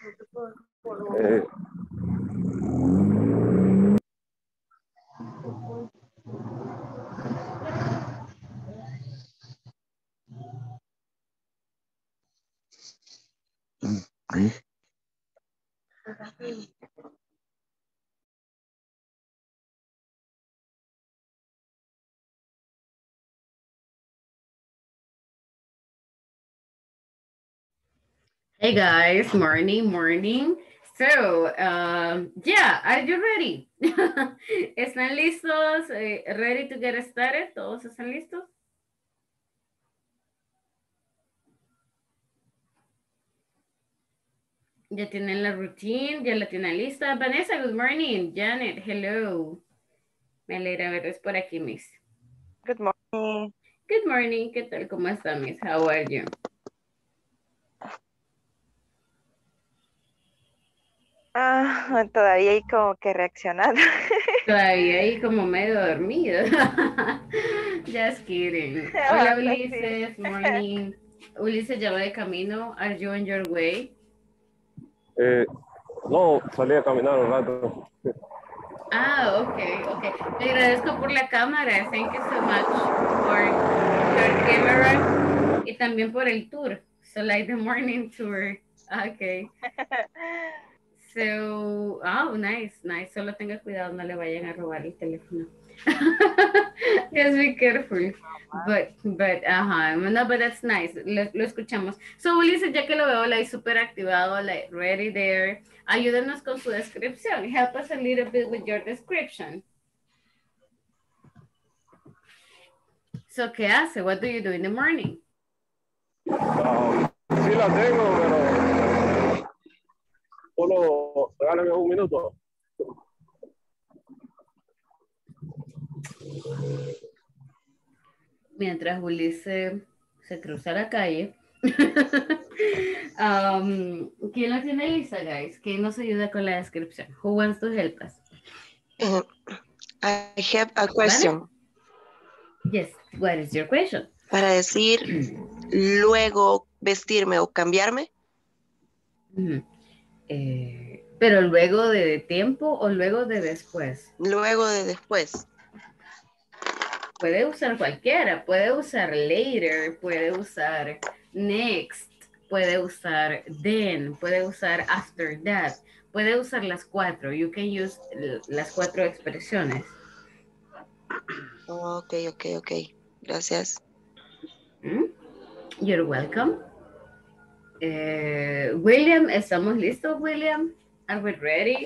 Uh, Hey guys, morning, morning. So, um, yeah, are you ready? ¿Están listos? Eh, ready to get started? ¿Todos están listos? Ya tienen la routine, ya la tienen lista. Vanessa, good morning. Janet, hello. Me alegra verles por aquí, Miss. Good morning. Good morning, ¿qué tal? ¿Cómo está, Miss? How are you? Ah, todavía hay como que reaccionando. Todavía ahí como medio dormido. Just kidding. Hola Ulises, morning. Ulises ya va de camino. Are you on your way? Eh, no, salí a caminar un rato. Ah, ok, ok. Te agradezco por la cámara. Thank you so much for your camera. Y también por el tour. So like the morning tour. Okay. So, oh, nice, nice. Solo tenga cuidado, no le vayan a robar el teléfono. Just be careful. But, but, ajá, no, but that's nice. Lo, lo escuchamos. So, Ulises, ya que lo veo, like, super activado, like, ready there. Ayúdenos con su descripción. Help us a little bit with your description. So, ¿qué hace? What do you do in the morning? Um, sí la tengo, pero solo regálame un minuto. Mientras Ulises se cruza la calle. um, ¿Quién lo tiene lista, guys? ¿Quién nos ayuda con la descripción? Who wants to help us? Uh, I have a question. ¿Vale? Yes, what is your question? Para decir luego vestirme o cambiarme. Mm-hmm. eh, ¿Pero luego de tiempo o luego de después? Luego de después. Puede usar cualquiera, puede usar later, puede usar next, puede usar then, puede usar after that, puede usar las cuatro. You can use las cuatro expresiones. Oh, ok, ok, ok. Gracias. Mm? You're welcome. Eh, William, ¿estamos listos, William? Are we ready?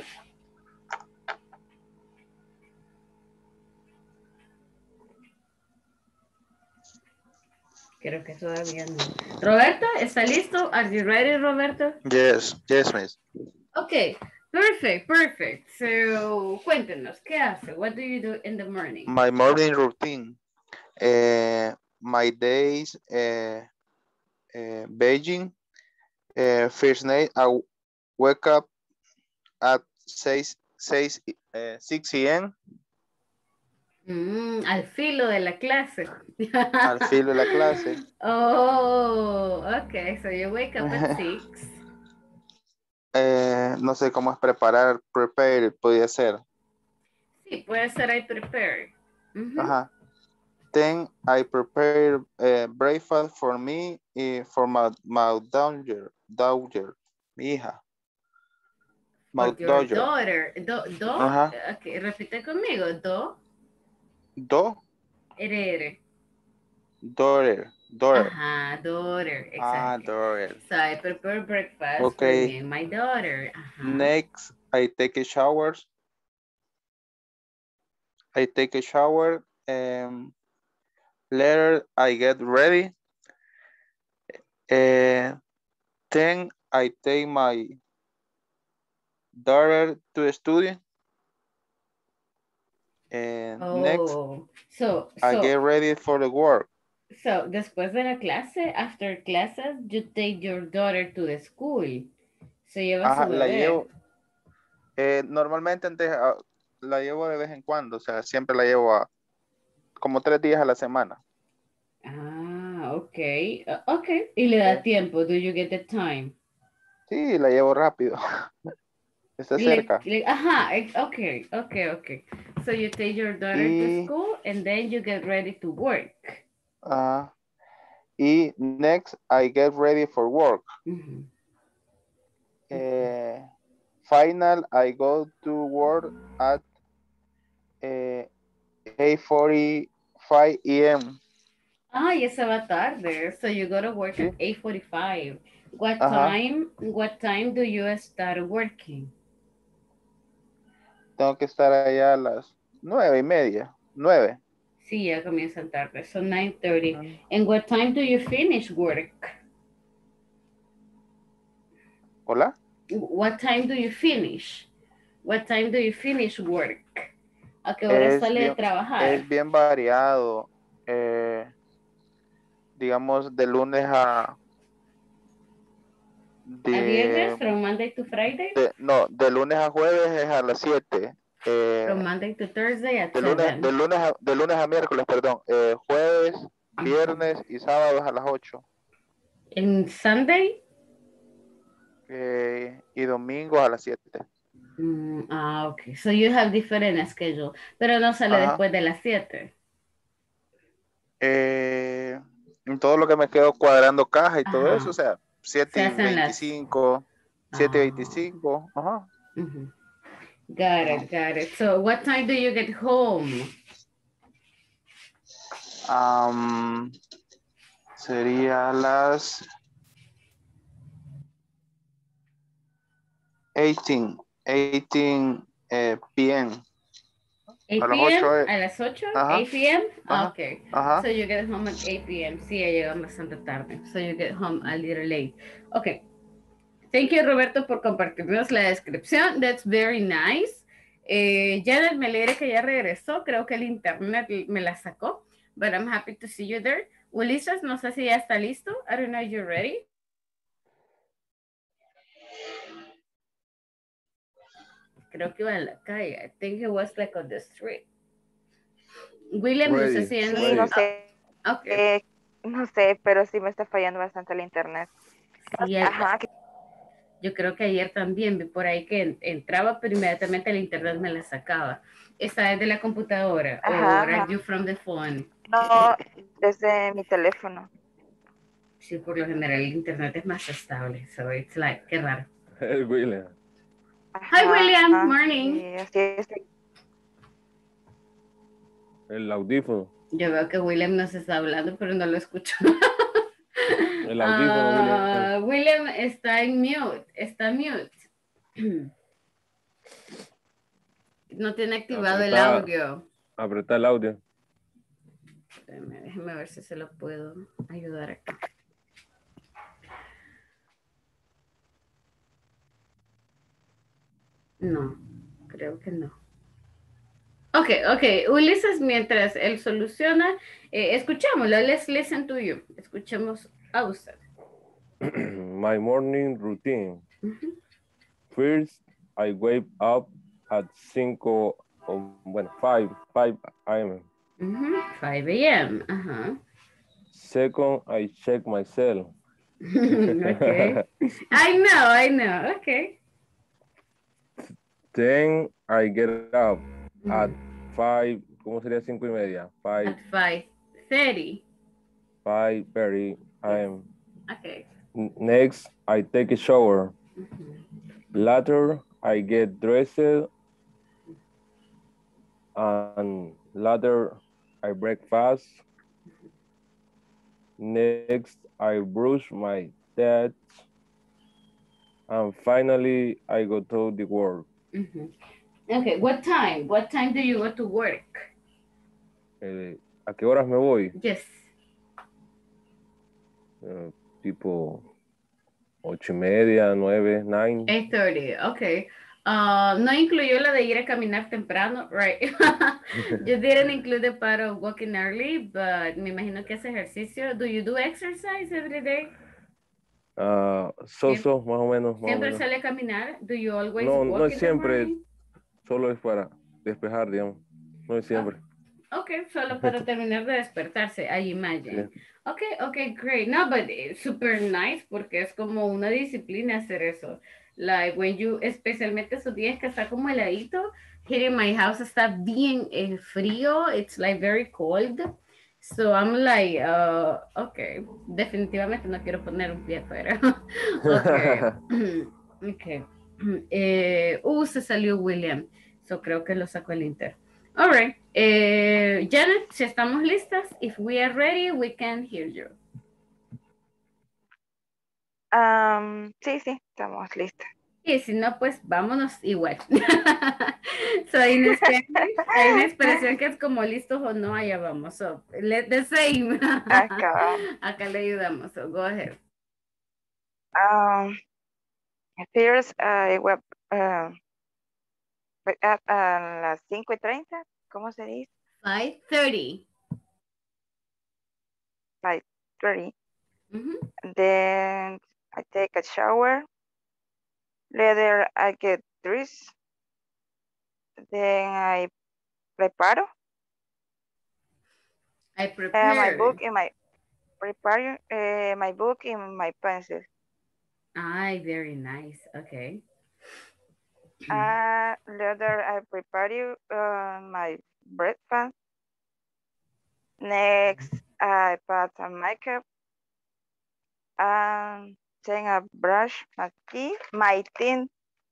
Creo que todavía no. Roberto, ¿está listo? Are you ready, Roberto? Yes, yes, miss. Okay, perfect, perfect. So, cuéntenos, ¿qué hace? What do you do in the morning? My morning routine. Uh, my days, uh, uh, Beijing. Uh, first night, I wake up at six, six, uh, six a m Mm, al filo de la clase. Al filo de la clase. Oh, okay. So you wake up at six. Eh, no sé cómo es preparar, prepare, podría ser. Sí, puede ser I prepare. Mm-hmm. Ajá. Then I prepare uh, breakfast for me y for my, my daughter, daughter, mi hija. My For your daughter. daughter. Do, do, Ajá. Okay, repite conmigo. Do. Do. Ere. Daughter. Daughter. Ajá, daughter. Exactly. Ah, daughter. So I prepare breakfast okay. for me and my daughter. Ajá. Next, I take a shower. I take a shower. Um, later, I get ready. Uh, then I take my daughter to study. And oh, next, so, so I get ready for the work. So, después de la clase, after classes, you take your daughter to the school. Se lleva Ajá, su bebé. la llevo. Eh, normalmente antes uh, la llevo de vez en cuando, o sea, siempre la llevo a como tres días a la semana. Ah, ok. Uh, ok. Y le da sí. tiempo. Do you get the time? Sí, la llevo rápido. Está cerca. Le, le, ajá, ok, ok, ok. So you take your daughter y, to school and then you get ready to work. Uh, y next, I get ready for work. Mm-hmm. uh, final, I go to work at uh, eight forty-five a m Ah, ya se va tarde. So you go to work ¿sí? At eight forty-five. What Ajá. time, what time do you start working? Tengo que estar allá a las nueve y media. Nueve. Sí, ya comienzan tarde. So nine thirty. Uh-huh. And what time do you finish work? Hola? What time do you finish? What time do you finish work? ¿A qué hora es sale bien, de trabajar? Es bien variado. Eh, digamos, de lunes a... De, ¿A viernes? ¿From Monday to Friday? De, no, de lunes a jueves es a las siete. Eh, From Monday to Thursday at de, lunes, seven. de, lunes a, de lunes a miércoles, perdón. Eh, jueves, viernes y sábados a las ocho. En Sunday? Eh, y domingos a las siete. Mm, ah, ok. So you have different schedule. Pero no sale Ajá. después de las siete. Eh, en todo lo que me quedo cuadrando caja y todo Ajá. eso, o sea, siete Se y hacen las... veinticinco, siete y Ah. veinticinco, ajá. Mhm. Got it, got it. So what time do you get home? Um, sería las eighteen, eighteen eh, p m. eight A las p m ocho. a las ocho, Ajá. eight p m Ajá. Okay. Ajá. So you get home at eight p m Sí, ya llegan bastante tarde. So you get home a little late. Okay. Thank you, Roberto, por compartirnos la descripción. That's very nice. Eh, Janet, me alegra que ya regresó. Creo que el internet me la sacó. But I'm happy to see you there. Ulises, no sé si ya está listo. I don't know if you're ready. Creo que iba en la calle. I think it was like on the street. William, no sé Ready, si en... Sí, no sé. Ah, ok. Eh, no sé, pero sí me está fallando bastante el internet. Sí, el- Ajá. yo creo que ayer también vi por ahí que en- entraba, pero inmediatamente el internet me la sacaba. ¿Esta es de la computadora? Ajá, ¿O are ajá. you from the phone? No, desde mi teléfono. Sí, por lo general el internet es más estable. So it's like, qué raro. El William. Hi, Ajá, William. ajá, Morning. sí, así es. El audífono. Yo veo que William nos está hablando, pero no lo escucho. El audífono, Ah, William. William está en mute. Está mute. No tiene activado el Apreta- audio. Apretar el audio. Espérame, déjeme ver si se lo puedo ayudar acá. No, creo que no. Ok, ok. Ulises, mientras él soluciona, eh, escuchámoslo. Let's listen to you. Escuchemos a usted. My morning routine. Ujú. First, I wake up at cinco, o, bueno, five, five a m Ujú, five a m Ajá. Second, I check myself. Okay. I know, I know. Okay. Then I get up at five, ¿cómo sería cinco y media? Five, At five thirty. five thirty a m Okay. Next, I take a shower. Ujú. Later, I get dressed. And later, I breakfast. Next, I brush my teeth. And finally, I go to the work. Ujú. Okay, what time? What time do you go to work? Eh, ¿A qué horas me voy? Yes. Eh, tipo ocho y media, nueve, nine. eight thirty, okay. Uh, no incluyó la de ir a caminar temprano, right? You didn't include the part of walking early, but me imagino que hace ejercicio. Do you do exercise every day? Ah, so, Siem- so, más o menos. Más o ¿Siempre menos. sale a caminar? Do you always No, walk no es in the siempre, morning? solo es para despejar, digamos. No es siempre. Okay, solo para terminar de despertarse, I imagine. Sí. Okay, okay, great. No, but it's super nice porque es como una disciplina hacer eso. Like when you, especialmente esos días que está como heladito, here in my house está bien eh, frío, it's like very cold. So I'm like, uh, okay, definitivamente no quiero poner un pie afuera. Okay, okay. Eh, uh, se salió William, so creo que lo sacó el Inter. All right. Eh, Janet, si estamos listas, if we are ready, we can hear you. Am, sí, sí, estamos listas. Y si no, pues vámonos igual. So, in Spanish, hay una expresión que es como listos o no, allá vamos. So, let the same. Acá. Acá le ayudamos. So, go ahead. Um, first, I web, uh, wake up a las cinco y treinta, ¿cómo se dice? five thirty. five thirty. Mhm. Then I take a shower. Later, I get dressed. then I preparo. I Uh, prepare. my book in my prepare uh, my book in my pencil. Ay, very nice. Okay. Uh, later I prepare you uh, my breakfast. Next I put some makeup. Um, then I brush my teeth, my teeth.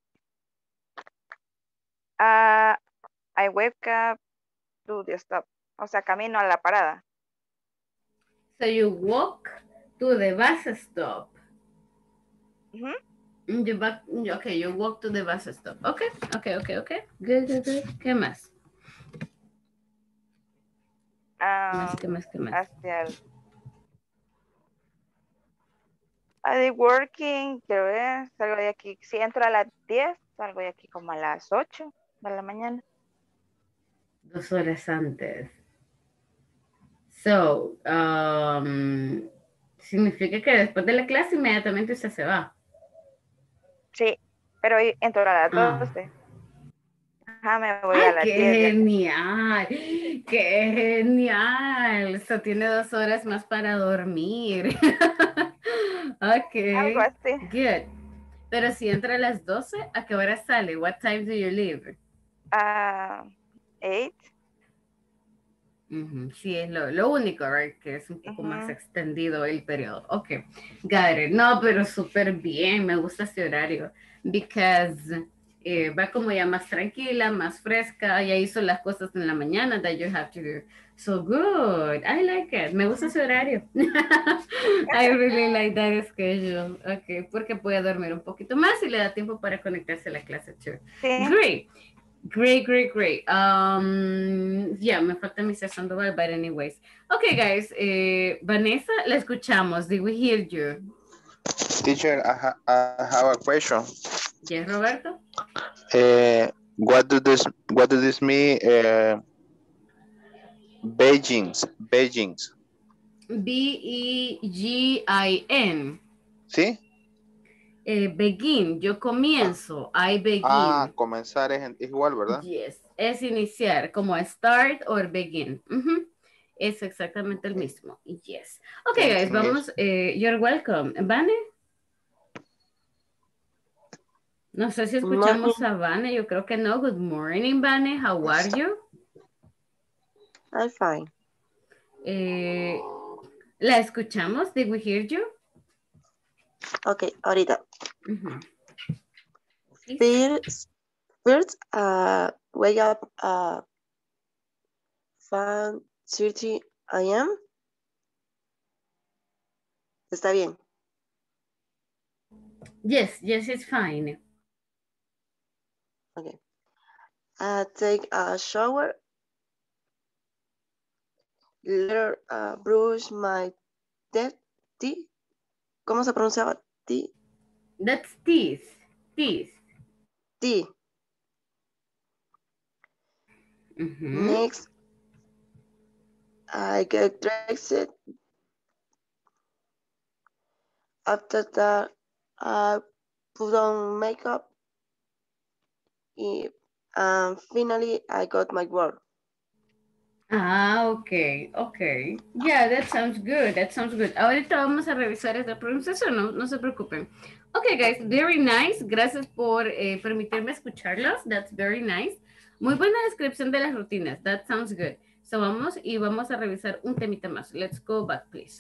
Uh, I wake up to the stop. O sea, camino a la parada. So you walk to the bus stop. Ujú. You back, okay, you walk to the bus stop. Okay, okay, okay, okay. Good, good, good. ¿Qué más? ¿Qué más, Um, qué más, qué más? hacia el... I working, quiero ver, salgo de aquí, si entro a las diez, salgo de aquí como a las ocho de la mañana. Dos horas antes. So, um, significa que después de la clase inmediatamente usted se va. Sí, pero hoy entro a las Ah. doce. Ajá, me voy ¡Ay, a las qué diez. de- genial! ¡Qué genial! So, tiene dos horas más para dormir. Algo Ok, así. good. Pero si entra a las doce, ¿a qué hora sale? What time do you leave? Ah, eight. Ujú, sí, es lo, lo único, right? Que es un poco más Ujú. extendido el periodo. Ok, got it. No, pero súper bien, me gusta este horario. Because eh, va como ya más tranquila, más fresca, ya hizo las cosas en la mañana that you have to do. So good, I like it. Me gusta ese horario. I really like that schedule. Ok, porque puede dormir un poquito más y le da tiempo para conectarse a la clase too. Sí. Great. Great, great, great. Um, yeah, me falta mister Sandoval, but anyways. Okay, guys. Eh, Vanessa, la escuchamos. Did we hear you? Teacher, I, ha I have a question. Yes, Roberto? Uh, what do this what does this mean? Uh, Beijing's, Beijing's. B E G I N. ¿Sí? Eh, begin, yo comienzo. I begin. Ah, comenzar es, es igual, ¿verdad? Yes, es iniciar, como start or begin. Uh-huh. Es exactamente el mismo. Yes. Okay, guys, vamos. Eh, you're welcome. Vane. No sé si escuchamos a Vane, yo creo que no. Good morning, Vane. How are you? I'm fine. Eh, ¿La escuchamos? Did we hear you? Ok, ahorita. Uh-huh. First, first uh, wake up at five thirty a m ¿Está bien? Yes, yes, it's fine. Okay. Uh, take a shower. Later, uh, brush my teeth. Teeth. ¿Cómo se pronunciaba? Teeth. That's teeth. Teeth. Teeth. Uh-huh. Next, I get dressed. After that, I put on makeup. And finally, I got my work. Ah, ok, ok. Yeah, that sounds good, that sounds good. Ahorita vamos a revisar esta pronunciación, no, no se preocupen. Ok, guys, very nice. Gracias por eh, permitirme escucharlos. That's very nice. Muy buena descripción de las rutinas. That sounds good. So vamos y vamos a revisar un temita más. Let's go back, please.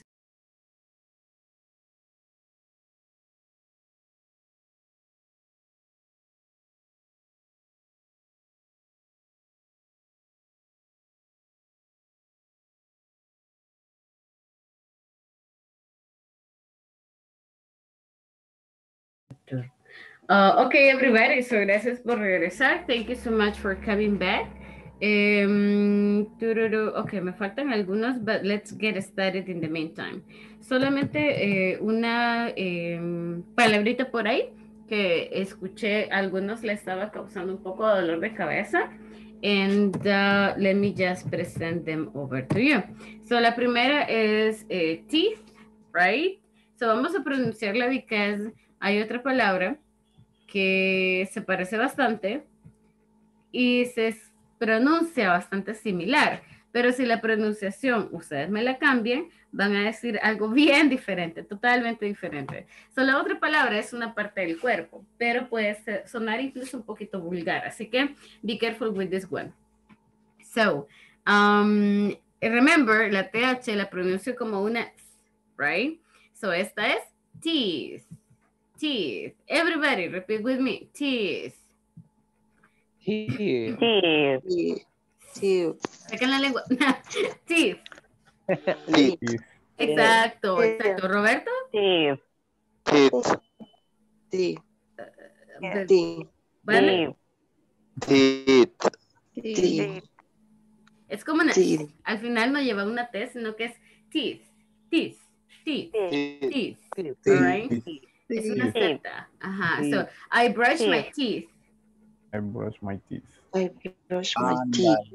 Uh, okay, everybody, so gracias por regresar. Thank you so much for coming back. Um, ok, me faltan algunos, but let's get started in the meantime. Solamente eh, una eh, palabrita por ahí que escuché, a algunos le estaba causando un poco de dolor de cabeza. And uh, let me just present them over to you. So la primera es eh, teeth, right? So vamos a pronunciarla because hay otra palabra que se parece bastante y se s- pronuncia bastante similar. Pero si la pronunciación ustedes me la cambian, van a decir algo bien diferente, totalmente diferente. So, la otra palabra es una parte del cuerpo, pero puede ser- sonar incluso un poquito vulgar. Así que be careful with this one. So, um, remember, la T H la pronuncio como una S, right? So, esta es teeth. Teeth. Everybody, repeat with me. Teeth. Teeth. Teeth. Teeth. Teeth. Saquen la lengua. Teeth. Teeth. Exacto, exacto. Roberto. Teeth. Teeth. Teeth. Ve- Teeth. ¿Vale? Teeth. Teeth. Es como una, Teeth. al final no lleva una T, sino que es teeth, teeth, teeth, Teeth. teeth, Teeth. alright? Es una Teeth. Z. Ajá. So, I brush my teeth. I brush my teeth. I brush my teeth.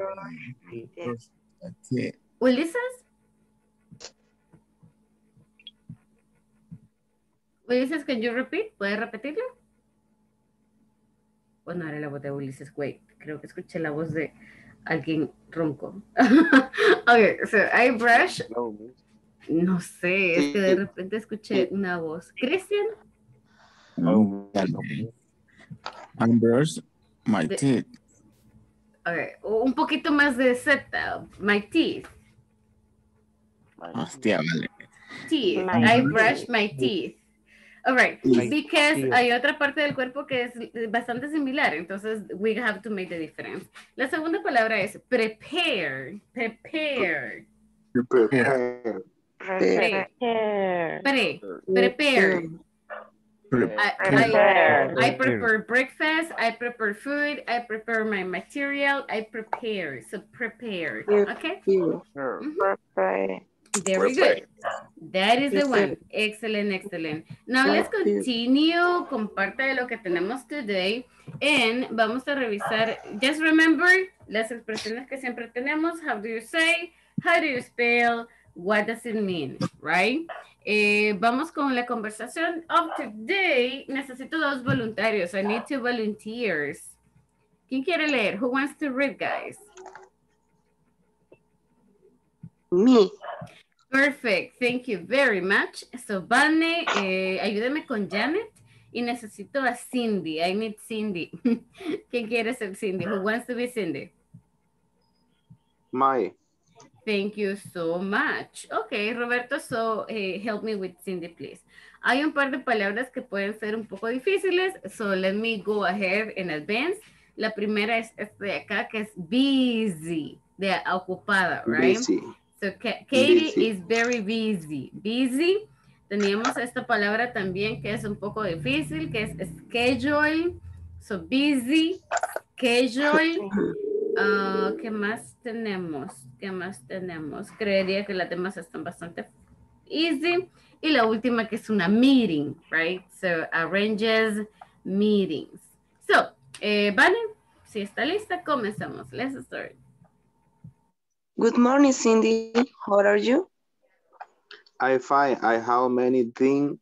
Ulises? Ulises, can you repeat? ¿Puedes repetirlo? Pues no era la voz de Ulises, wait. Creo que escuché la voz de alguien ronco. Okay, so I brush. No sé, es que de repente escuché una voz. ¿Cristian? I brush my De- teeth. Okay, un poquito más de Z. My teeth. Hostia, vale. Teeth. My I teeth. brush my teeth. All right, My because teeth. hay otra parte del cuerpo que es bastante similar, entonces we have to make the difference. La segunda palabra es prepare. Prepare. Prepare. Pre. Prepare. Pre. Prepare. I, I, Prepare. I prepare breakfast, I prepare food, I prepare my material, I prepare. So prepare. Okay? Mhm. Prepare. Very good. That is the one. Excellent, excellent. Now let's continue con parte de lo que tenemos today. And vamos a revisar, just remember las expresiones que siempre tenemos. How do you say? How do you spell? What does it mean? Right? Eh, vamos con la conversación of today. Necesito dos voluntarios. I need two volunteers. ¿Quién quiere leer? Who wants to read, guys? Me. Perfect, thank you very much. So, Vane, eh, ayúdame con Janet y necesito a Cindy. I need Cindy. ¿Quién quiere ser Cindy? Who wants to be Cindy? My. Thank you so much. Okay, Roberto, so eh, help me with Cindy, please. Hay un par de palabras que pueden ser un poco difíciles, so let me go ahead in advance. La primera es esta de acá, que es busy, de ocupada, right? Busy. So, Ka- Katie Busy. is very busy. Busy. Teníamos esta palabra también que es un poco difícil, que es schedule. So, busy, schedule. Ah, ¿qué más tenemos? ¿Qué más tenemos? Creería que las demás están bastante easy. Y la última que es una meeting, right? So, arranges meetings. So, eh, Vane, si está lista, comenzamos. Let's start. Good morning, Cindy. How are you? I find I have many things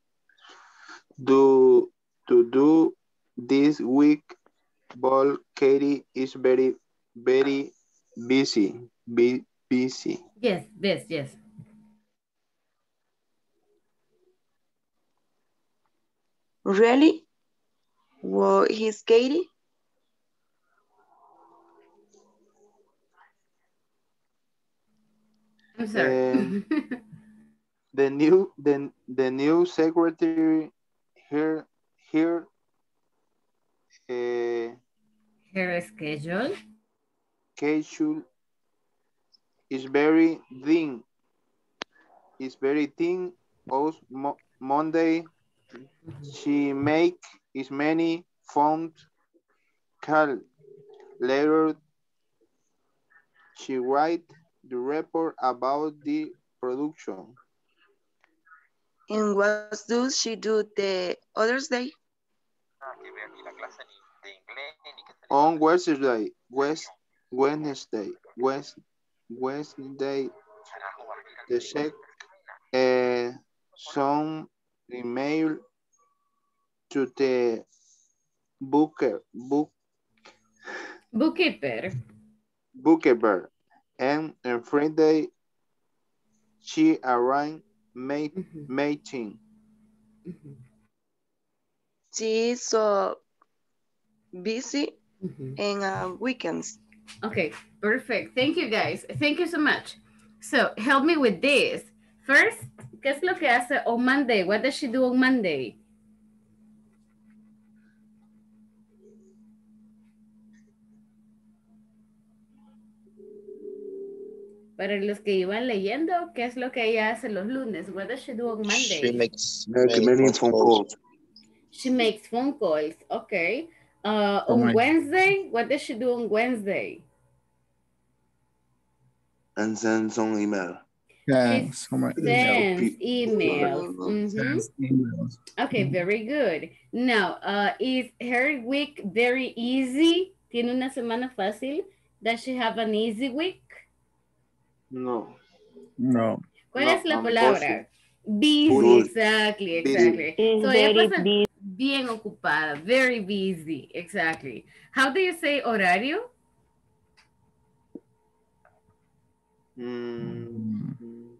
do to do this week, but Katie is very, very busy. Be, busy. Yes, yes, yes. Really? Well, he's Katie? I'm sorry. Um, the new the, the new secretary here here uh, Her schedule. schedule is very thin. Is very thin. Also, mo Monday she make is many phone call. Later she write the report about the production. And what does she do the others day? On Wednesday, West Wednesday, West Wednesday, the check uh, some email to the booker book Bookkeeper. bookkeeper. And on Friday, she arrived May, Mhm, May tenth. mhm, She is so busy mhm. in uh, weekends. Okay, perfect. Thank you guys. Thank you so much. So help me with this. First, ¿qué es lo que hace on Monday? What does she do on Monday? Para los que iban leyendo, ¿qué es lo que ella hace los lunes? What does she do on She Monday? makes Make many many phone phone calls. calls. She makes phone calls. Okay. Uh, Oh on my. Wednesday, what does she do on Wednesday? And send some email. She Yeah, so my email. sends emails. Mhm. Sends emails. Okay, very good. Now, uh, is her week very easy? ¿Tiene una semana fácil? Does she have an easy week? No, No. ¿Cuál no, es la I'm palabra? Busy, Busy. exactly, busy. exactly. Is So ella very pasa busy. bien ocupada, very busy, exactly. How do you say horario? Mm, Mm. mm,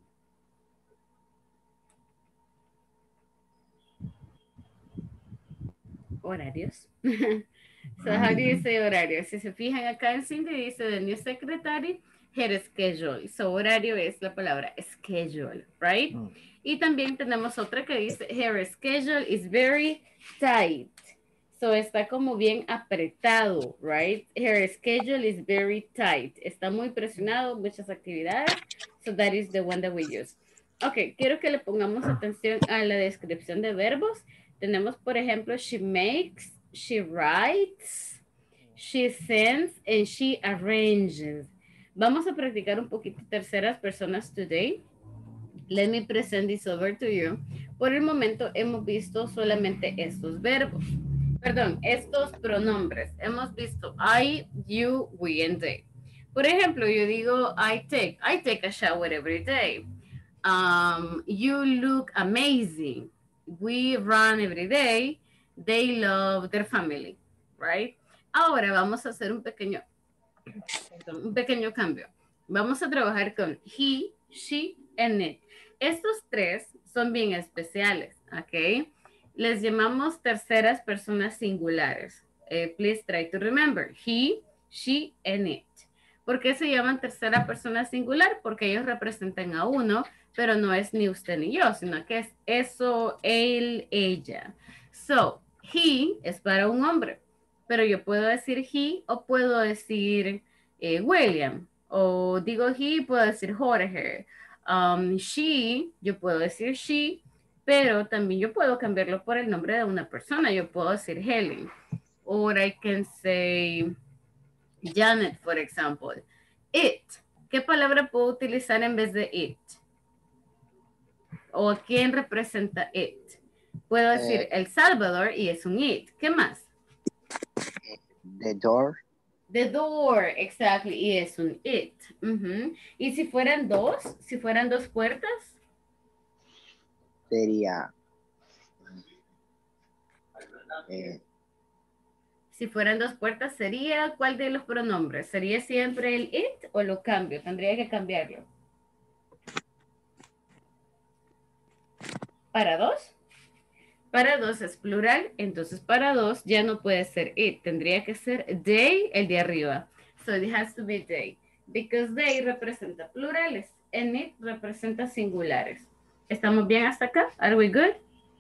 Horarios. So how do you say horario? Si se fijan acá en Cindy dice the new secretary, her schedule. So horario es la palabra schedule, right? Mm. Y también tenemos otra que dice her schedule is very tight. So está como bien apretado, right? Her schedule is very tight. Está muy presionado, muchas actividades. So that is the one that we use. Ok, quiero que le pongamos atención a la descripción de verbos. Tenemos, por ejemplo, she makes, she writes, she sends, and she arranges. Vamos a practicar un poquito terceras personas today. Let me present this over to you. Por el momento hemos visto solamente estos verbos. Perdón, estos pronombres. Hemos visto I, you, we, and they. Por ejemplo, yo digo I take. I take a shower every day. Um, you look amazing. We run every day. They love their family, right? Ahora vamos a hacer un pequeño, perdón, un pequeño cambio. Vamos a trabajar con he, she, and it. Estos tres son bien especiales, ¿ok? Les llamamos terceras personas singulares. Eh, please try to remember. He, she, and it. ¿Por qué se llaman tercera persona singular? Porque ellos representan a uno, pero no es ni usted ni yo, sino que es eso, él, ella. So, he es para un hombre, pero yo puedo decir he o puedo decir eh, William, o digo he, puedo decir Jorge. Um, she, yo puedo decir she, pero también yo puedo cambiarlo por el nombre de una persona. Yo puedo decir Helen, or I can say Janet, for example. It. ¿Qué palabra puedo utilizar en vez de it? ¿O quién representa it? Puedo decir Eh, El Salvador y es un it. ¿Qué más? the door. The door, exactly, y es un it. Uh-huh. ¿Y si fueran dos? Si fueran dos puertas. Sería. Eh, Si fueran dos puertas, ¿sería cuál de los pronombres? ¿Sería siempre el it o lo cambio? Tendría que cambiarlo. ¿Para dos? Para dos es plural, entonces para dos ya no puede ser it. Tendría que ser they, el de arriba. So it has to be they. Because they representa plurales and it representa singulares. ¿Estamos bien hasta acá? Are we good?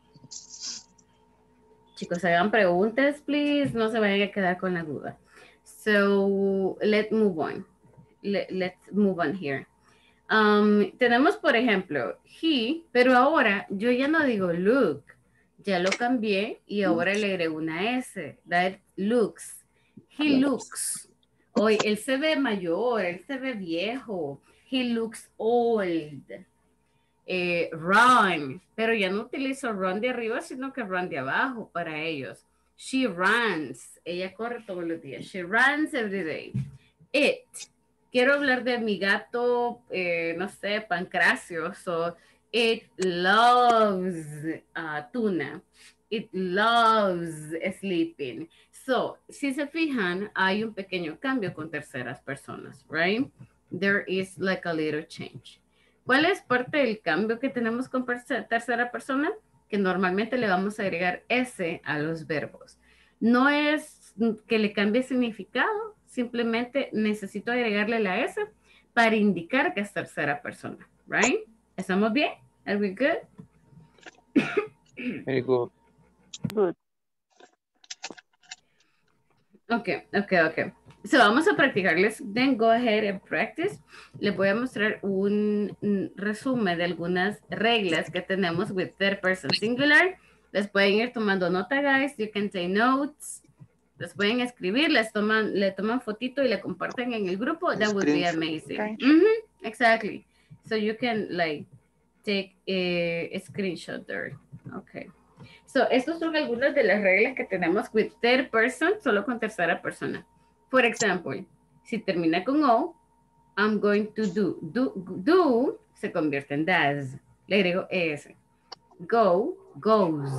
Chicos, hagan preguntas, please. No se vayan a quedar con la duda. So, let's move on. Let, let's move on here. Um, tenemos, por ejemplo, he, pero ahora yo ya no digo look. Ya lo cambié y ahora le agrego una S. That looks. He looks. Hoy él se ve mayor, él se ve viejo. He looks old. Eh, run, pero ya no utilizo run de arriba, sino que run de abajo para ellos. She runs, ella corre todos los días. She runs every day. It, quiero hablar de mi gato, eh, no sé, Pancracio. So, It loves uh, tuna. It loves sleeping. So, si se fijan, hay un pequeño cambio con terceras personas, right? There is like a little change. ¿Cuál es parte del cambio que tenemos con tercera persona? Que normalmente le vamos a agregar S a los verbos. No es que le cambie significado, simplemente necesito agregarle la S para indicar que es tercera persona, right? ¿Estamos bien? Are we good? Very good. Good. Ok, ok, ok. So, vamos a practicarles. Then go ahead and practice. Les voy a mostrar un, un resumen de algunas reglas que tenemos with third person singular. Les pueden ir tomando nota, guys. You can take notes. Les pueden escribir, les toman, le toman fotito y le comparten en el grupo. That would be amazing. Mm-hmm, exactly. So you can like take a, a screenshot there. Okay. So, estos son algunas de las reglas que tenemos with third person, solo con tercera persona. For example, si termina con O, I'm going to do. Do, do se convierte en does. Le agrego es. Go, goes.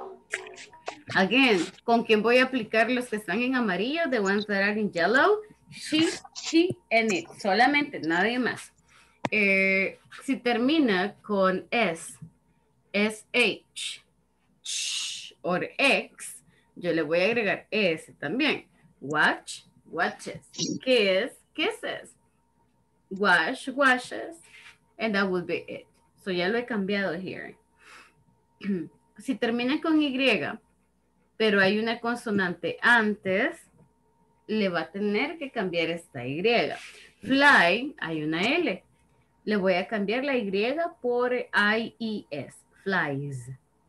Again, ¿con quién voy a aplicar los que están en amarillo? The ones that are in yellow. She, she, and it. Solamente, nadie más. Eh, si termina con S, S H, o X, yo le voy a agregar S también. Watch, watches. Kiss, kisses. Wash, washes. And that would be it. So ya lo he cambiado here. Si termina con Y, pero hay una consonante antes, le va a tener que cambiar esta Y. Fly, hay una L. Le voy a cambiar la Y por I E S. Flies.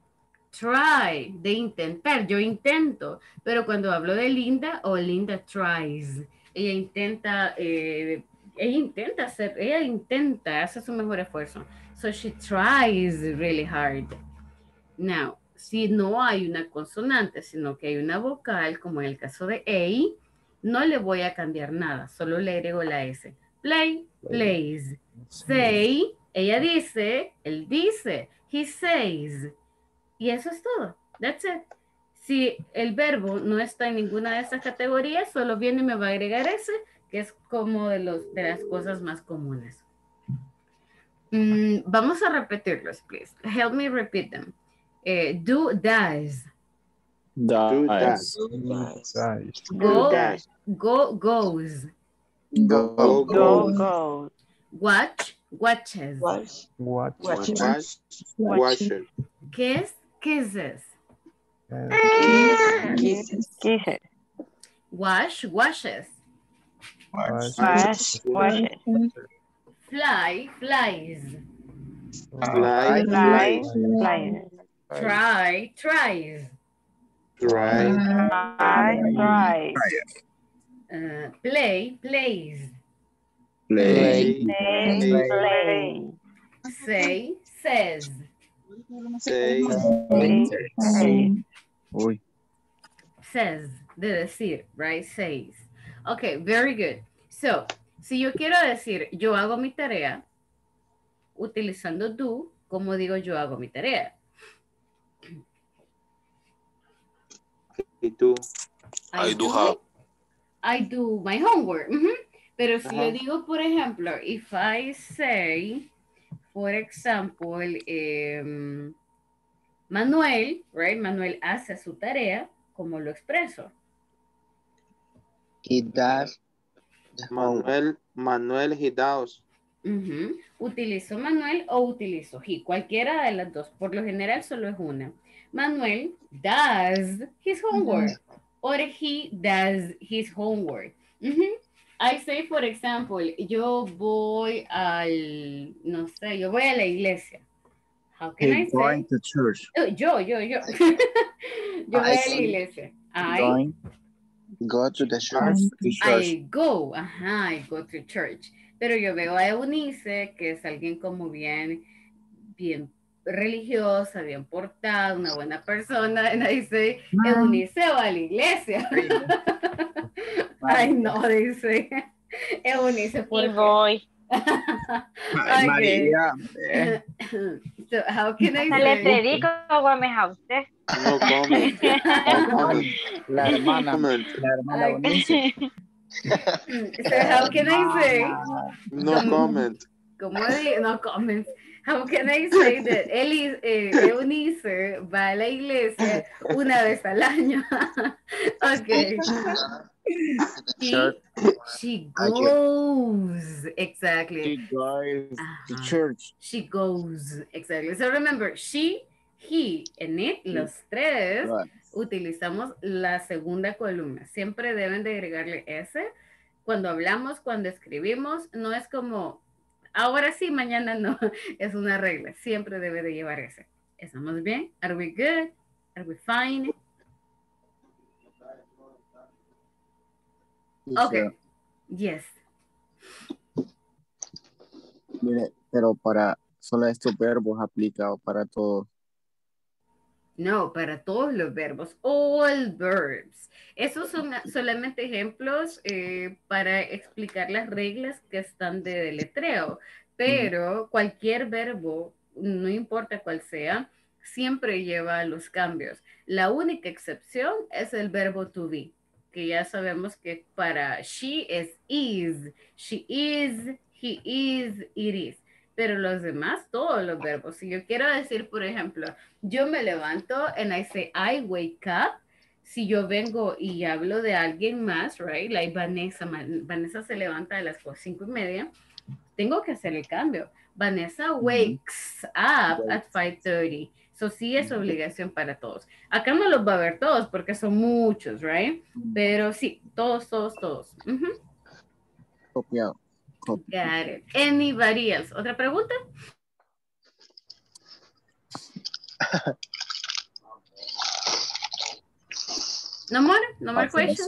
Try, de intentar, yo intento, pero cuando hablo de Linda, o oh, Linda tries, ella intenta, eh, ella intenta hacer, ella intenta, hace su mejor esfuerzo. So she tries really hard. Now, si no hay una consonante, sino que hay una vocal, como en el caso de A, no le voy a cambiar nada, solo le agrego la S. Play, plays. Say, ella dice, él dice, he says. Y eso es todo. That's it. Si el verbo no está en ninguna de estas categorías, solo viene y me va a agregar ese, que es como de, los, de las cosas más comunes. Mm, vamos a repetirlos, please. Help me repeat them. Eh, do, does. Do, does. Go, go, goes. Go, Go, goes. go. Watch, watches. Watch. Watch. Watch, watches. Kiss, kisses. Kisses. Kisses. Wash, washes. Watch. Wash, washes. Fly, flies. Fly, Fly, flies. flies. Try, tries. Try, Try, tries. Uh, play, plays. play, Play, play, play. Say, says. say, Play, play. Uy. Says, de decir, right? Says. Okay, very good. So, si yo quiero decir, yo hago mi tarea, utilizando do, como digo yo hago mi tarea? y tú. I do have. I do my homework. Mm-hmm. Pero si Ajá. yo digo, por ejemplo, if I say, for example, um, Manuel, right? Manuel hace su tarea, ¿cómo lo expreso? He does the homework. Manuel, Manuel, he does. Uh-huh. ¿Utilizo Manuel o utilizo he? Cualquiera de las dos. Por lo general solo es una. Manuel does his homework. Or he does his homework. Uh-huh. I say, for example, yo voy al, no sé, yo voy a la iglesia. How can I He going say? to church. Oh, yo, yo, yo. Yo voy I a la see. iglesia. I, Going Go to the church. to church. I go, ajá, I go to church. Pero yo veo a Eunice, que es alguien como bien, bien religiosa, bien portada, una buena persona, and I say, Eunice va a la iglesia. Ay, no, dice. Eunice, ¿por Y qué? voy. Ay, María. eh. So how can I Hasta le say? predico Gómez a usted. No comment. No comment. La hermana, Comment. la hermana Eunice. So how can I say? No Como- comment. Como di- no comments. How can I say that Eli, eh, Eunice va a la iglesia una vez al año? Okay. She, Church. she I get- goes. Exactly. She goes to Ajá. church. She goes. Exactly. So remember, she, he, and it, los tres, Right. utilizamos la segunda columna. Siempre deben de agregarle S. Cuando hablamos, cuando escribimos, no es como, ahora sí, mañana no. Es una regla. Siempre debe de llevar S. ¿Estamos bien? Are we good? Are we fine? Okay. Yes. Mire, pero para solo estos verbos aplicado para todos. No, para todos los verbos, all verbs. Esos son solamente ejemplos eh, para explicar las reglas que están de deletreo, pero cualquier verbo, no importa cuál sea, siempre lleva los cambios. La única excepción es el verbo to be, que ya sabemos que para she es is, she is, he is, it is. Pero los demás, todos los verbos. Si yo quiero decir, por ejemplo, yo me levanto and I say, I wake up. Si yo vengo y hablo de alguien más, right? Like Vanessa, Vanessa se levanta a las cinco y media. Tengo que hacer el cambio. Vanessa wakes up at five thirty. So sí es obligación para todos. Acá no los va a ver todos porque son muchos, right? Pero sí, todos, todos, todos. Uh-huh. Copiado. Got it. Anybody else? ¿Otra pregunta? No more? No more questions?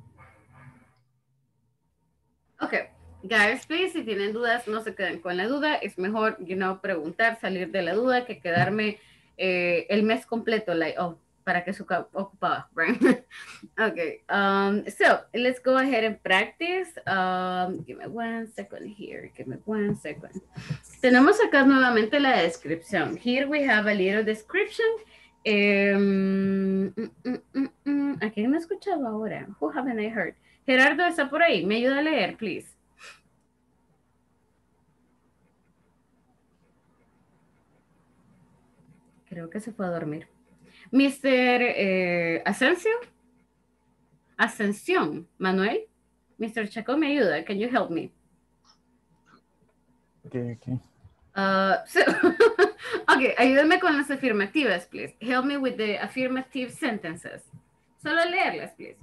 Okay. Guys, please, si tienen dudas, no se queden con la duda. Es mejor, you know, preguntar, salir de la duda que quedarme eh, el mes completo, like, oh, para que se ocupaba, right? Okay, um, so let's go ahead and practice. Um, give me one second here, give me one second. Tenemos acá nuevamente la descripción. Here we have a little description. Um, mm, mm, mm, mm. ¿A quién me escuchaba ahora? Who haven't I heard? Gerardo está por ahí, me ayuda a leer, please. Creo que se fue a dormir. mister Eh, Asensio. Ascensión. Manuel. mister Chacón, me ayuda. Can you help me? Okay, okay. Uh, so, okay, ayúdame con las afirmativas, please. Help me with the affirmative sentences. Solo leerlas, please.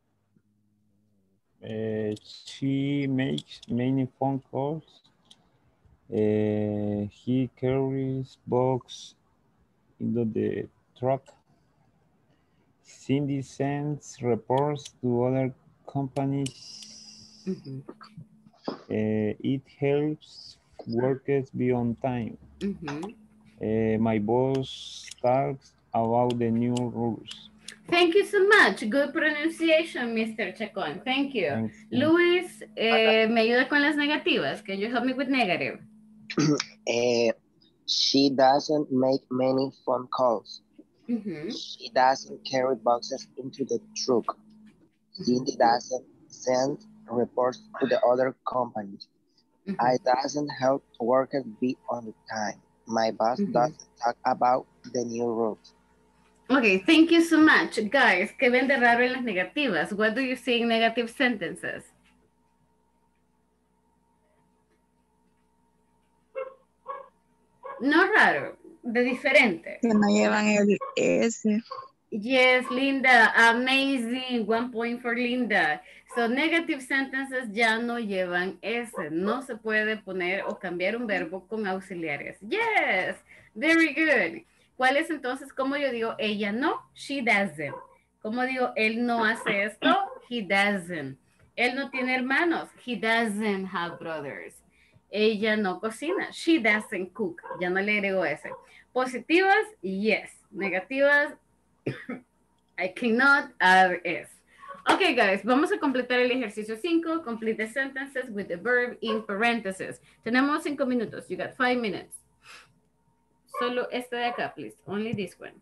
Uh, she makes many phone calls. Uh, he carries books into the truck. Cindy sends reports to other companies. Mm-hmm. Uh, it helps workers be on time. Mm-hmm. Uh, my boss talks about the new rules. Thank you so much. Good pronunciation, mister Chacón. Thank you. Thanks. Luis, eh, me ayuda con las negativas. Can you help me with negative? uh, she doesn't make many phone calls. Mm-hmm. She doesn't carry boxes into the truck. Cindy doesn't send reports to the other companies. Mm-hmm. I doesn't help workers be on time. My boss mm-hmm. doesn't talk about the new rules. Okay, thank you so much. Guys, ¿qué ven de raro en las negativas? What do you see in negative sentences? No raro, de diferente. Que no llevan el S. Yes, Linda, amazing. One point for Linda. So, negative sentences ya no llevan S. No se puede poner o cambiar un verbo con auxiliares. Yes, very good. ¿Cuál es entonces? Como yo digo, ella no, she doesn't. Como digo, él no hace esto, he doesn't. Él no tiene hermanos, he doesn't have brothers. Ella no cocina, she doesn't cook. Ya no le agrego ese. Positivas, yes. Negativas, I cannot add S. Okay, guys, vamos a completar el ejercicio cinco. Complete the sentences with the verb in parentheses. Tenemos cinco minutos. You got five minutes. Solo esta de acá, please. Only this one.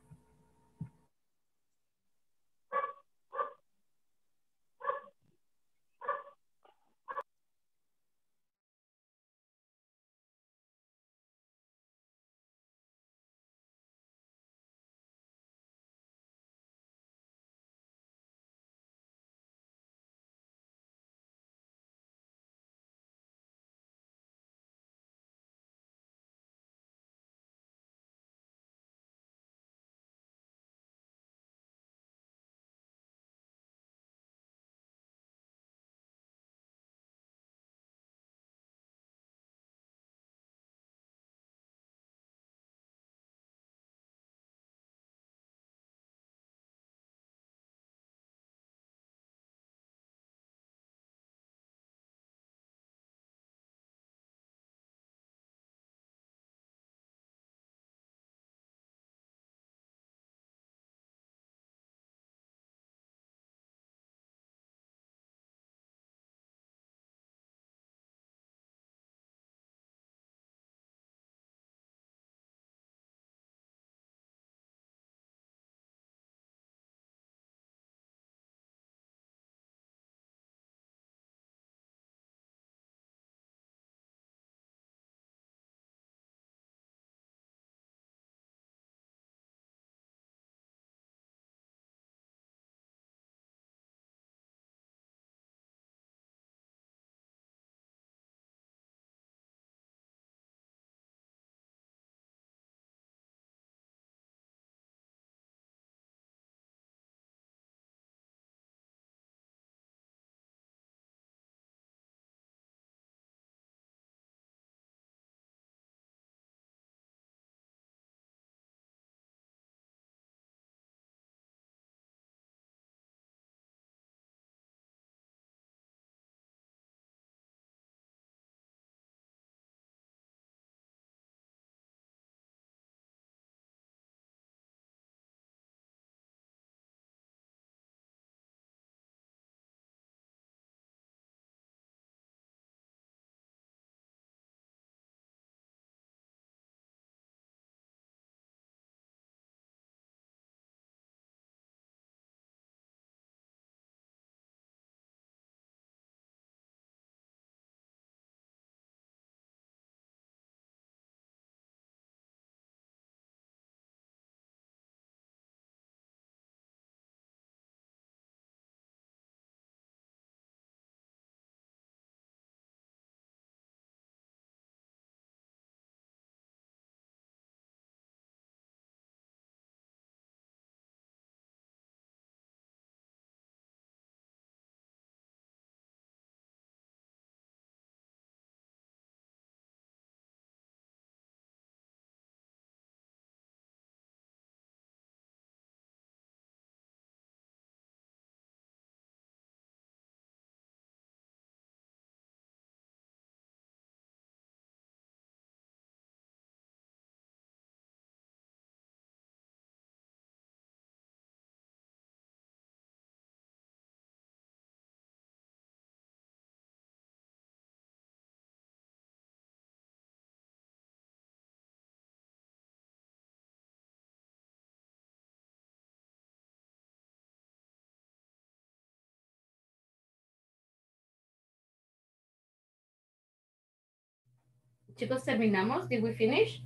Chicos, terminamos. Did we finish?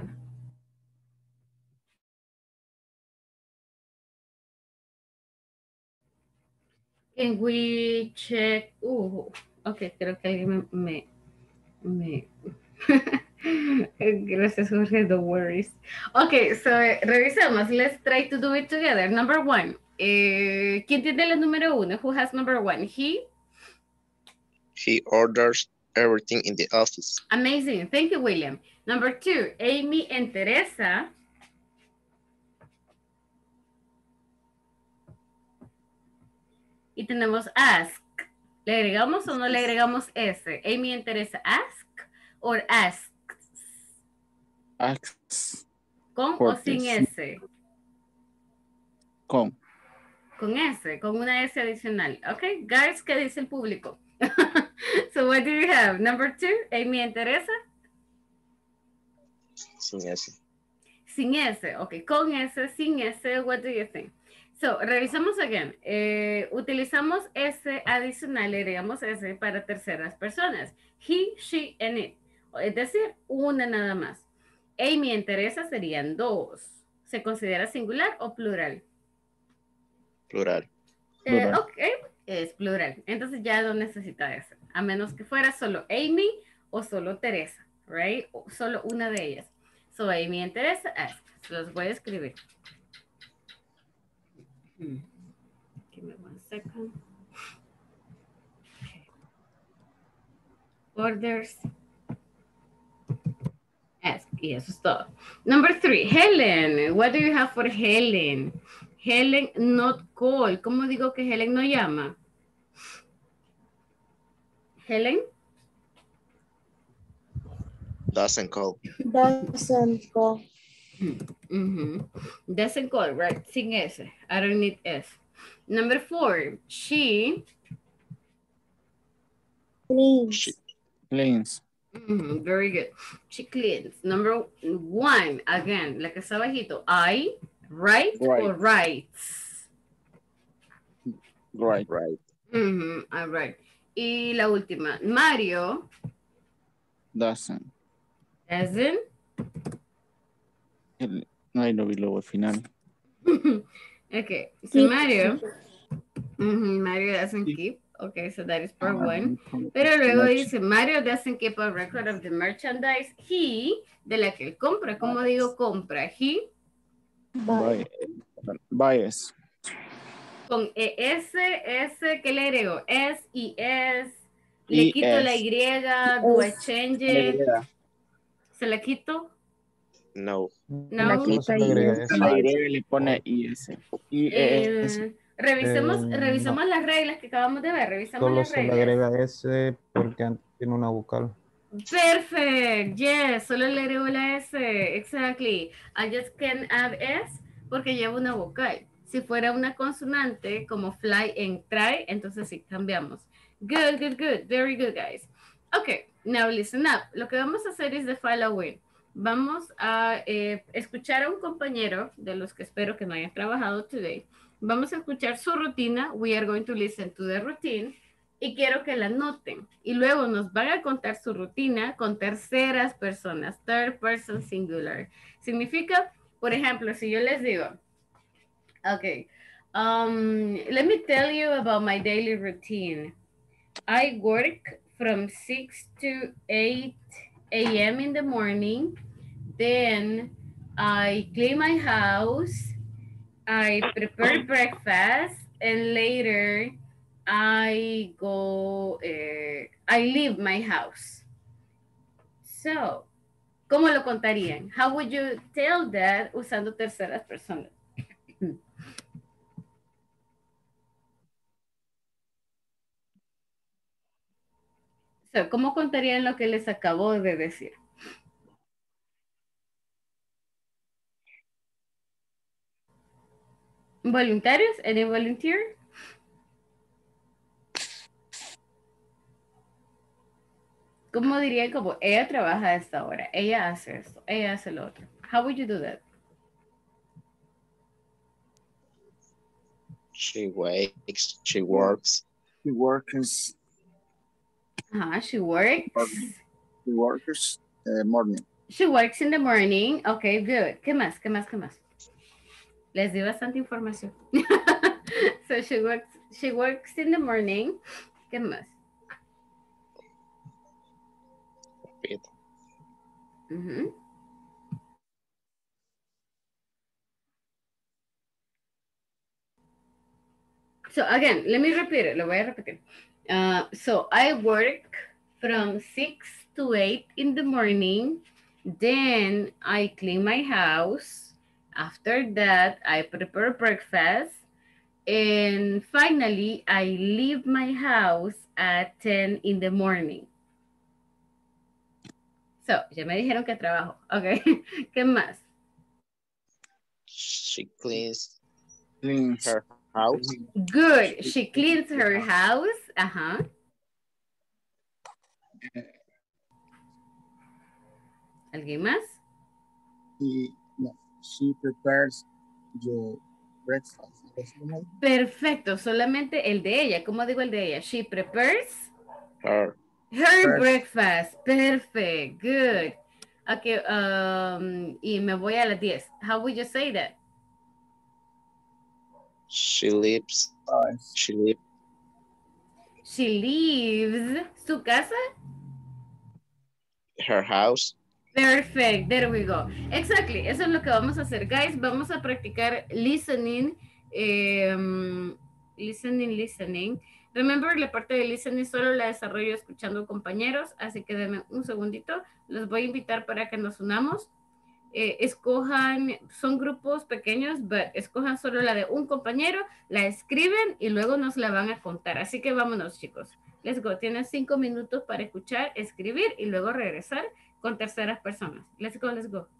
Can we check? Uh, ok, creo que alguien me... me, me... Gracias, Jorge, no worries. Ok, so, revisamos. Let's try to do it together. Number one. Eh, ¿Quién tiene la número uno? Who has number one? He? He orders everything in the office. Amazing. Thank you, William. Number two, Amy and Teresa. Y tenemos ask. ¿Le agregamos o no le agregamos S? Amy and Teresa, ask or asks? Asks. ¿Con For o sin this. S? Con. con S, con una S adicional. Ok, guys, ¿qué dice el público? So what do you have? Number two, Amy and Teresa. Sin ese. Sin S, ok, con S, sin S, what do you think? So, revisamos again. Eh, utilizamos S adicional, agregamos S para terceras personas. He, she, and it. Es decir, una nada más. Amy y Teresa serían dos. ¿Se considera singular o plural? Plural. Eh, ok, es plural. Entonces ya no necesita S. A menos que fuera solo Amy o solo Teresa, right? O solo una de ellas. So, Amy y Teresa, S. Los voy a escribir. Hmm. Give me one second. Okay. Orders. Ask. Y eso es todo. Number three, Helen. What do you have for Helen? Helen not call. ¿Cómo digo que Helen no llama? Helen? Doesn't call. Doesn't call. Mm-hmm. Doesn't call, right? Sin S. I don't need S. Number four, she. Cleans. She, Cleans. Mm-hmm, very good. She cleans. Number one, again, la que está bajito. I write Right. or writes. Right. right. Mm-hmm, I write. Y la última, Mario Doesn't. doesn't. El- Ahí lo vi luego al final. Okay, so Keep. Mario. Mm-hmm, Mario doesn't keep. Okay, so that is Ah, part one. Pero luego dice, Mario doesn't keep a record of the merchandise. He, de la que él compra. ¿Cómo digo compra? He, Buy. Bias. con E S, S, ¿qué le agrego? S y S. Le quito E S. la Y, do I change it? Agrega. ¿Se la quito? No. No. La Solo quita se le y agrega es- S. Le agrega y le pone I S. I S. Eh, revisemos Eh, revisemos las reglas que acabamos de ver. Revisamos Solo las se le reglas. agrega S porque antes tiene una vocal. Perfect, yes, solo le agrego la S, exactly. I just can add S porque lleva una vocal. Si fuera una consonante como fly en try, entonces sí, cambiamos. Good, good, good, very good, guys. Okay, now listen up. Lo que vamos a hacer es the following. Vamos a eh, escuchar a un compañero de los que espero que no hayan trabajado today. Vamos a escuchar su rutina. We are going to listen to the routine. Y quiero que la noten. Y luego nos van a contar su rutina con terceras personas. Third person singular. Significa, por ejemplo, si yo les digo, okay, um, let me tell you about my daily routine. I work from six to eight a m in the morning. Then I clean my house. I prepare breakfast. And later I go, uh, I leave my house. So, ¿cómo lo contarían? How would you tell that usando terceras personas? So, ¿cómo contarían lo que les acabo de decir? ¿Voluntarios? ¿Any volunteer? ¿Cómo dirían como ella trabaja a esta hora, ella hace esto, ella hace lo otro? How would you do that? She wakes. She works. She works. Uh-huh, she works. She works uh, morning. She works in the morning. Okay, good. ¿Qué más? ¿Qué más? ¿Qué más? Les di bastante información. So she works, she works in the morning. ¿Qué más? Repeat. Uh-huh. So again, let me repeat it. Lo voy a repetir. Uh, so I work from six to eight in the morning. Then I clean my house. After that, I prepare breakfast. And finally, I leave my house at ten in the morning. So, ya me dijeron que trabajo. Ok. ¿Qué más? She cleans Cleans her house. Good. She cleans her house. Ajá. ¿Alguien más? She, no, she prepares your breakfast. Perfecto. Solamente el de ella. ¿Cómo digo el de ella? She prepares Her. her First. breakfast. Perfect. Good. Okay. Um, y me voy a las diez. How would you say that? She lives. She lives. She leaves su casa. Her house. Perfect, there we go. Exactly, eso es lo que vamos a hacer, guys. Vamos a practicar listening, um, listening, listening. Remember, la parte de listening solo la desarrollo escuchando compañeros, así que denme un segundito. Los voy a invitar para que nos unamos. Eh, escojan, son grupos pequeños, but escojan solo la de un compañero, la escriben y luego nos la van a contar. Así que vámonos, chicos. Let's go. Tienes cinco minutos para escuchar, escribir y luego regresar con terceras personas. Let's go, let's go.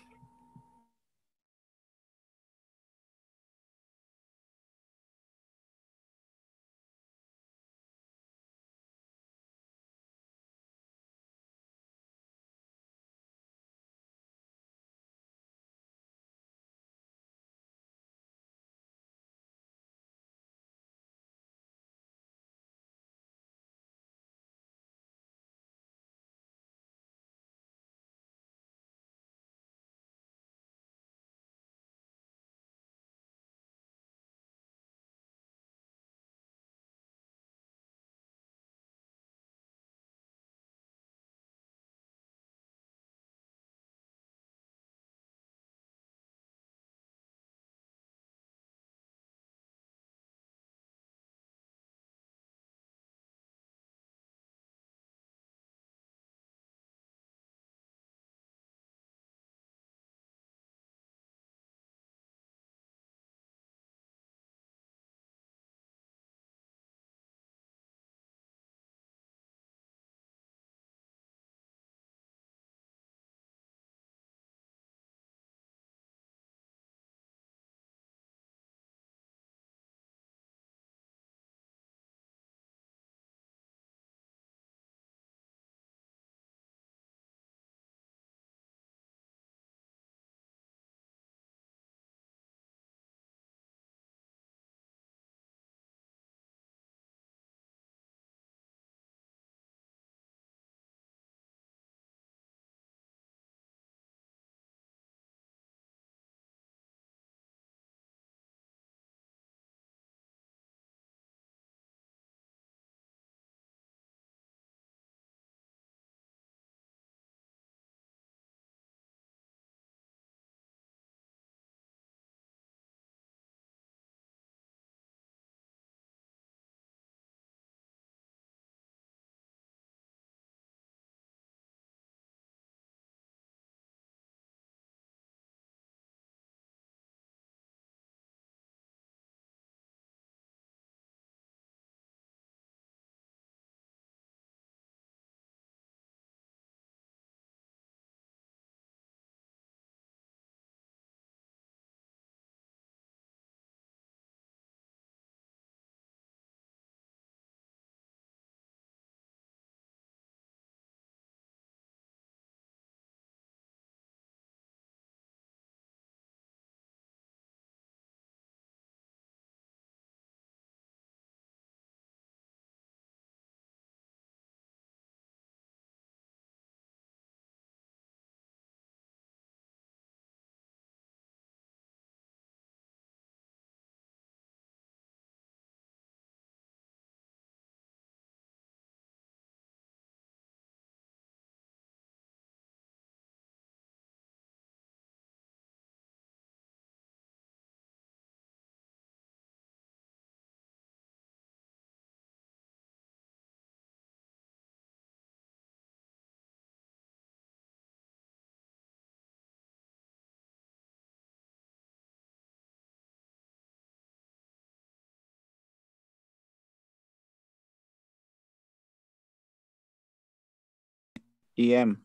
E M.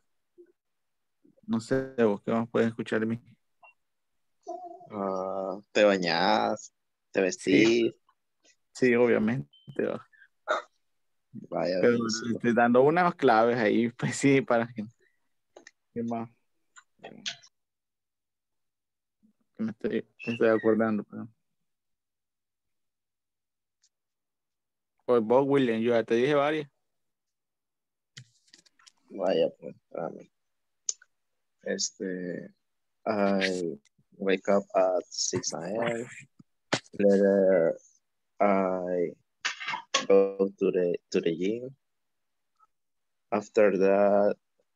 No sé, vos qué más puedes escuchar de mí. Uh, te bañas. Te vestís. Sí, sí, obviamente. Vaya, Pero buenísimo. estoy dando unas claves ahí, pues sí, para que... ¿Qué más? Que me estoy, me estoy acordando. Pero... Pues vos, William, yo ya te dije varias. Vaya, pues, espérame. Este, I wake up at six a m Later, I go to the to the gym. After that,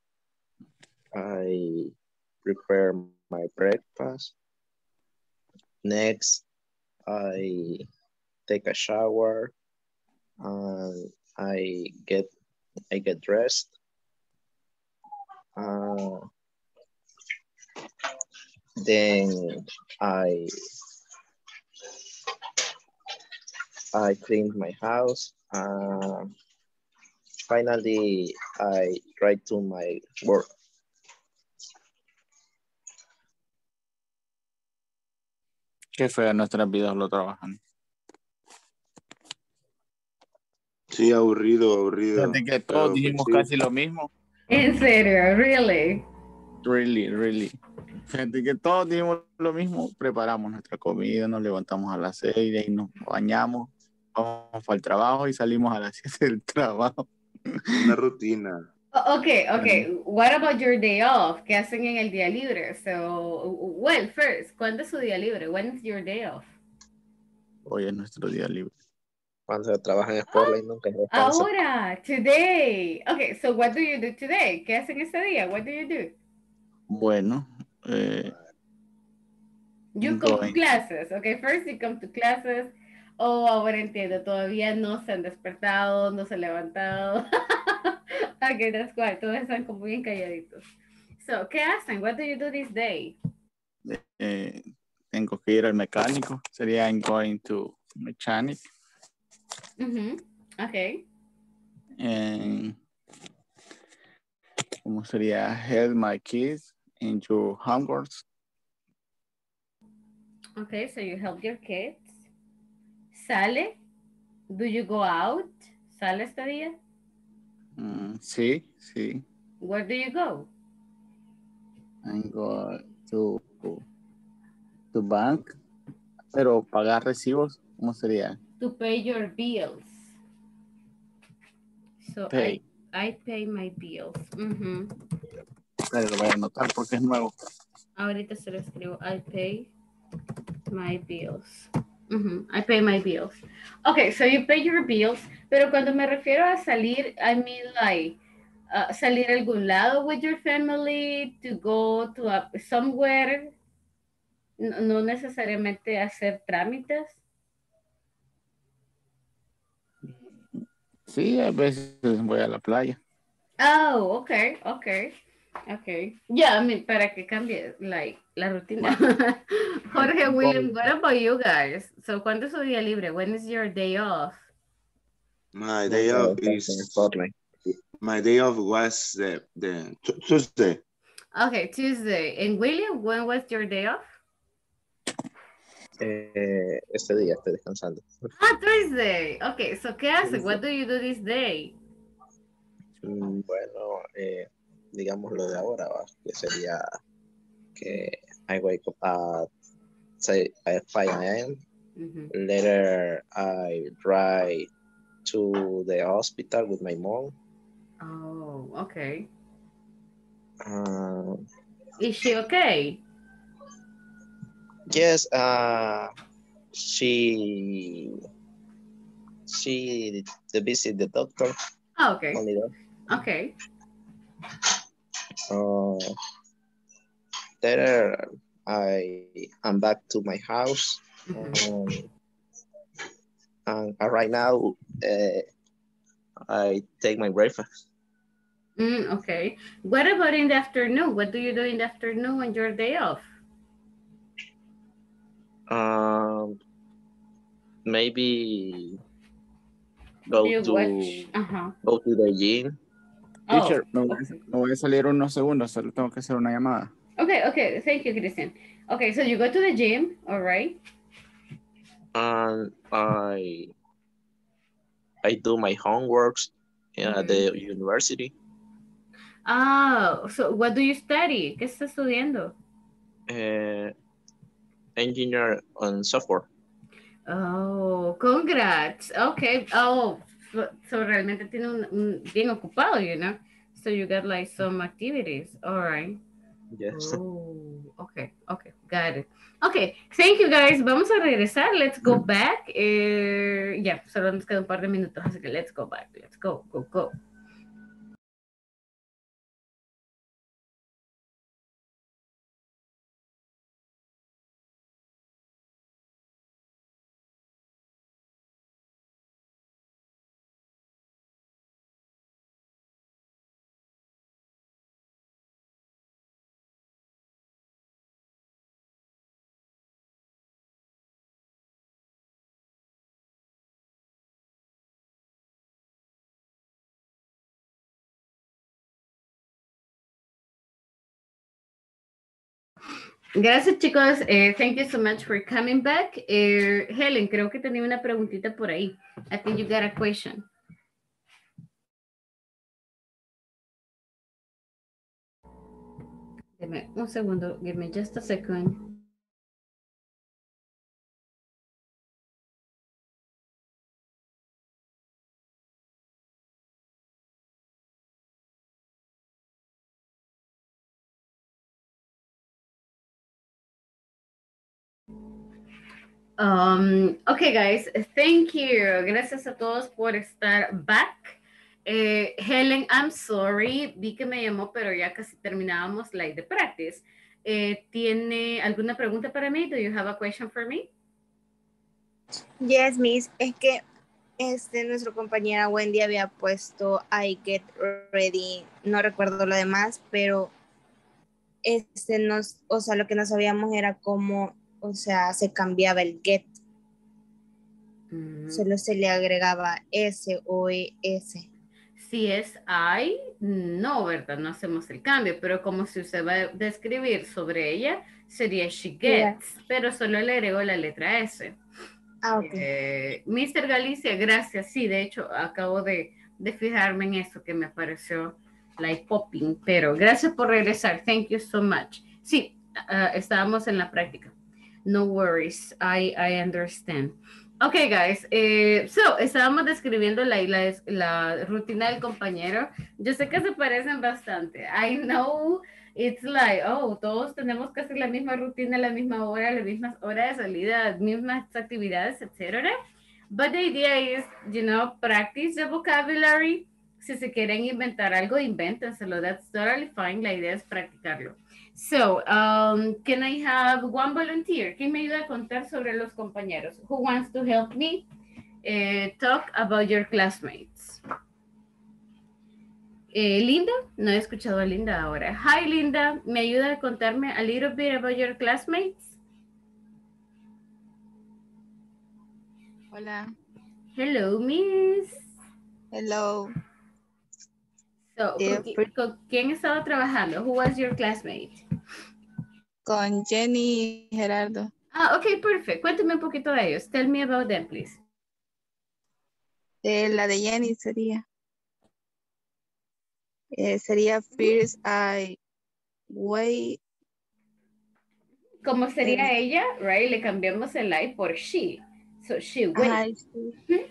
I prepare my breakfast. Next, I take a shower and I get I get dressed. Uh, then I I clean my house. Uh, finally, I try to my work. Qué fea nuestras vidas lo trabajan. Sí, aburrido, aburrido. Fíjate que todos Pero, pues, dijimos sí. casi lo mismo. En serio, really. Really, really. Fíjate que todos dijimos lo mismo. Preparamos nuestra comida, nos levantamos a las seis y nos bañamos, vamos para el trabajo y salimos a las siete del trabajo. Una rutina. O- Okay, okay. What about your day off? ¿Qué hacen en el día libre? So, well, first, ¿cuándo es su día libre? When is your day off? Hoy es nuestro día libre. Cuando se trabaja en Sportline nunca se descansa. Ahora, today. Okay, so what do you do today? ¿Qué hacen ese día? What do you do? Bueno, eh, You come to going- classes. Okay, first you come to classes. Oh, ahora entiendo. Todavía no se han despertado, no se han levantado. Okay, that's why. Todos están como bien calladitos. So, ¿qué hacen? What do you do this day? eh, tengo que ir al mecánico. Sería I'm going to mechanic. Mhm. Okay. And ¿cómo sería? Help my kids in your homeworks. Okay, so you help your kids. ¿Sale? Do you go out? ¿Sale este día? Mm, sí, sí. Where do you go? I'm going to, to bank. Pero pagar recibos, ¿cómo sería? To pay your bills. So Pay. I, I pay my bills. Mhm. Pero lo voy a anotar porque es nuevo. Ahorita se lo escribo. I pay my bills. Mhm. I pay my bills. Okay, so you pay your bills. Pero cuando me refiero a salir, I mean like uh, salir a algún lado with your family, to go to a, somewhere. No, no necesariamente hacer trámites. Sí, a veces voy a la playa. Oh, okay, okay, okay. Yeah, I mean, para que cambie like, la rutina. Jorge, William, what about you guys? So, ¿cuándo es su día libre? When is your day off? My day off is my day off was the the Tu- Tuesday. Okay, Tuesday. And William, when was your day off? Eh, este día estoy descansando. Ah, Thursday. Okay, so ¿qué hace? What do you do this day? Mm, Bueno, eh, digamos lo de ahora, ¿va? Que sería que I wake up at say at five a m Mhm. Later, I drive to the hospital with my mom. Oh, okay. Uh, Is she okay? yes, uh, she she to visit the doctor. Ah, okay. Only that. Okay. Uh, later, I am back to my house. Um, and uh, right now, uh, I take my breakfast. Mm, okay. What about in the afternoon? What do you do in the afternoon on your day off? Um, maybe go Do you to watch? Uh-huh. go to the gym. Oh, Teacher, me voy, me voy a salir unos segundos, solo tengo que hacer una llamada. okay, okay. Thank you, Christian. Okay, so you go to the gym, all right? and I I do my homeworks at the university. Ah, so what do you study? ¿Qué estás estudiando? Uh, engineer on software. Oh, congrats. Okay. Oh, so, so realmente tiene un, un bien ocupado, you know? So you got like some activities. All right. Yes. Oh, okay, okay, got it. Okay, thank you guys. Vamos a regresar. Let's go back. Eh, ya, solo nos queda un par de minutos, así que let's go back. Let's go, go, go. Gracias, chicos. Eh, thank you so much for coming back. Eh, Helen, creo que tenía una preguntita por ahí. I think you got a question. Deme un segundo. Give me just a second. Um, okay, guys, thank you. Gracias a todos por estar back. Eh, Helen, I'm sorry, vi que me llamó, pero ya casi terminábamos like the practice. Eh, ¿Tiene alguna pregunta para mí? Do you have a question for me? Yes, Miss. Es que este, nuestra compañera Wendy había puesto I get ready. No recuerdo lo demás, pero este nos, o sea, lo que no sabíamos era cómo, o sea, se cambiaba el get. Mm. Solo se le agregaba S o S. Si es I, no, ¿verdad? No hacemos el cambio, pero como si usted va a describir sobre ella, sería she gets, yeah. Pero solo le agrego la letra S. Ah, ok. Eh, mister Galicia, gracias. Sí, de hecho, acabo de, de fijarme en eso que me apareció like popping, pero gracias por regresar. Thank you so much. Sí, uh, estábamos en la práctica. No worries, I, I understand. Ok, guys, eh, so, estábamos describiendo la, la, la rutina del compañero. Yo sé que se parecen bastante. I know it's like, oh, todos tenemos casi la misma rutina, la misma hora, las mismas horas de salida, mismas actividades, etcétera. But the idea is, you know, practice the vocabulary. Si se quieren inventar algo, invéntenselo. That's totally fine. La idea es practicarlo. So, um, can I have one volunteer? ¿Quién me ayuda a contar sobre los compañeros? Who wants to help me uh, talk about your classmates? Eh, Linda, no he escuchado a Linda ahora. Hi, Linda, ¿me ayuda a contarme a little bit about your classmates? Hola. Hello, Miss. Hello. So, ¿con, ¿con quién estaba trabajando? Who was your classmate? Con Jenny y Gerardo. Ah, ok, perfect. Cuéntame un poquito de ellos. Tell me about them, please. Eh, la de Jenny sería. Eh, sería First I Wait. ¿Cómo sería eh. ella? Right? Le cambiamos el I por she. So she wait. Ajá, sí.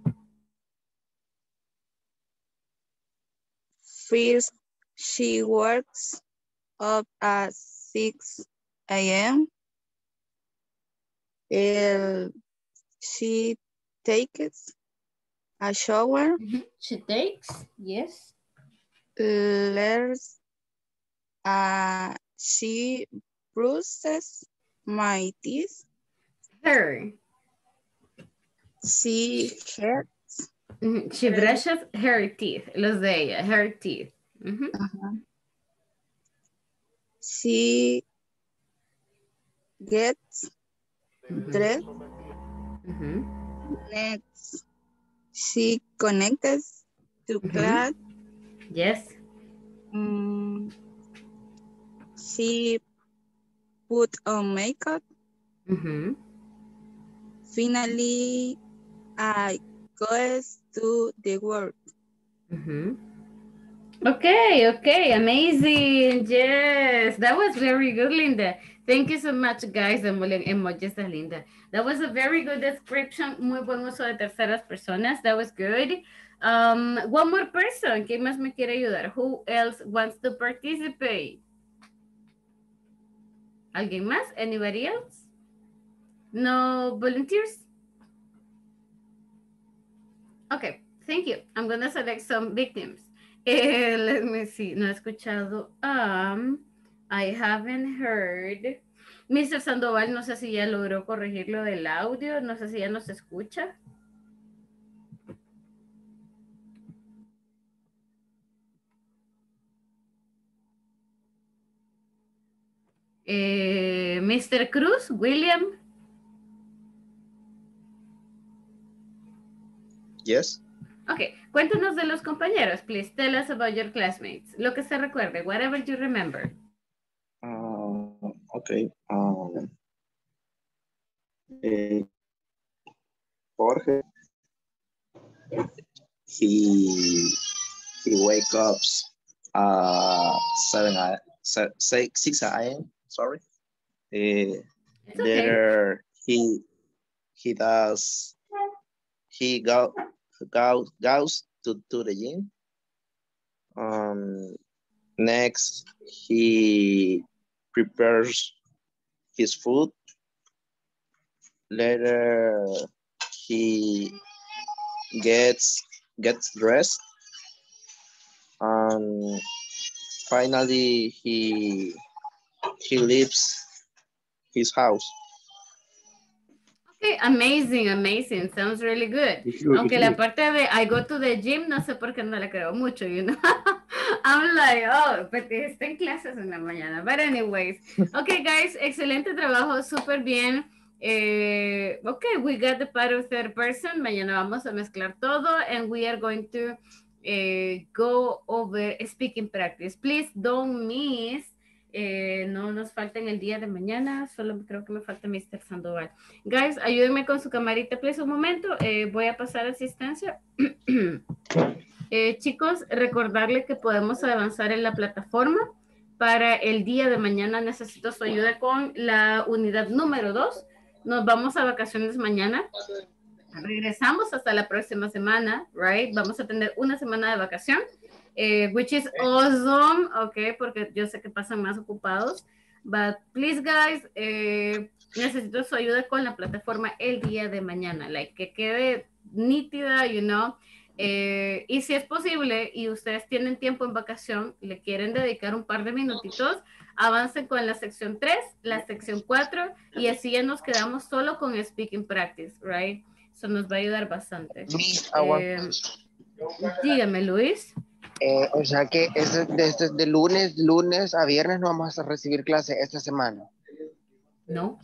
First, she works up at six A M Uh, she takes a shower. Mm-hmm. She takes, yes. Learns, uh, she brushes my teeth. Her. She gets. Mm-hmm. She brushes her teeth. Los de ella, her teeth. Mm-hmm. Uh-huh. She gets mm-hmm. dressed. Mm-hmm. Next, she connects to mm-hmm. class. Yes. Um, she put on makeup. Mm-hmm. finally I goes to the work. Mm-hmm. Okay, okay, amazing. Yes, that was very good, Linda. Thank you so much, guys. Emojis de Linda. That was a very good description. Muy buen uso de terceras personas. That was good. Um, one more person. ¿Quién más me quiere ayudar? Who else wants to participate? ¿Alguien más? Anybody else? No volunteers? Okay, thank you. I'm going to select some victims. Eh, let me see. No he escuchado. Um, I haven't heard. mister Sandoval, no sé si ya logró corregir lo del audio. No sé si ya nos escucha. Eh, mister Cruz, William. Yes. Okay, cuéntanos de los compañeros, please. Tell us about your classmates. Lo que se recuerde, whatever you remember. Uh, okay. Um, eh, Jorge. He he wake up uh seven a six six a m. Sorry. Uh, It's okay. Later he he does he go go goes to to the gym. Um. Next, he prepares his food. Later, he gets gets dressed. And finally, he he leaves his house. Okay, amazing, amazing. Sounds really good. Aunque la parte de I go to the gym, no sé por qué no la creo mucho, you know. I'm like, oh, but está en clases en la mañana. But anyways, okay, guys, excelente trabajo, súper bien. Eh, okay, we got the part of third person. Mañana vamos a mezclar todo, and we are going to uh, go over speaking practice. Please don't miss. Eh, no nos falta en el día de mañana, solo creo que me falta mister Sandoval. Guys, ayúdenme con su camarita, please, un momento. Eh, voy a pasar asistencia. Eh, chicos, recordarles que podemos avanzar en la plataforma. Para el día de mañana necesito su ayuda con la unidad número dos. Nos vamos a vacaciones mañana. Regresamos hasta la próxima semana, right? Vamos a tener una semana de vacación, eh, which is awesome, okay, porque yo sé que pasan más ocupados. But please, guys, eh, necesito su ayuda con la plataforma el día de mañana, like, que quede nítida, you know. Eh, y si es posible y ustedes tienen tiempo en vacación, le quieren dedicar un par de minutitos, avancen con la sección tres, la sección cuatro, y así ya nos quedamos solo con speaking practice, right? Eso nos va a ayudar bastante. Eh, dígame, Luis. Eh, o sea que es desde de lunes, lunes a viernes no vamos a recibir clase esta semana. No.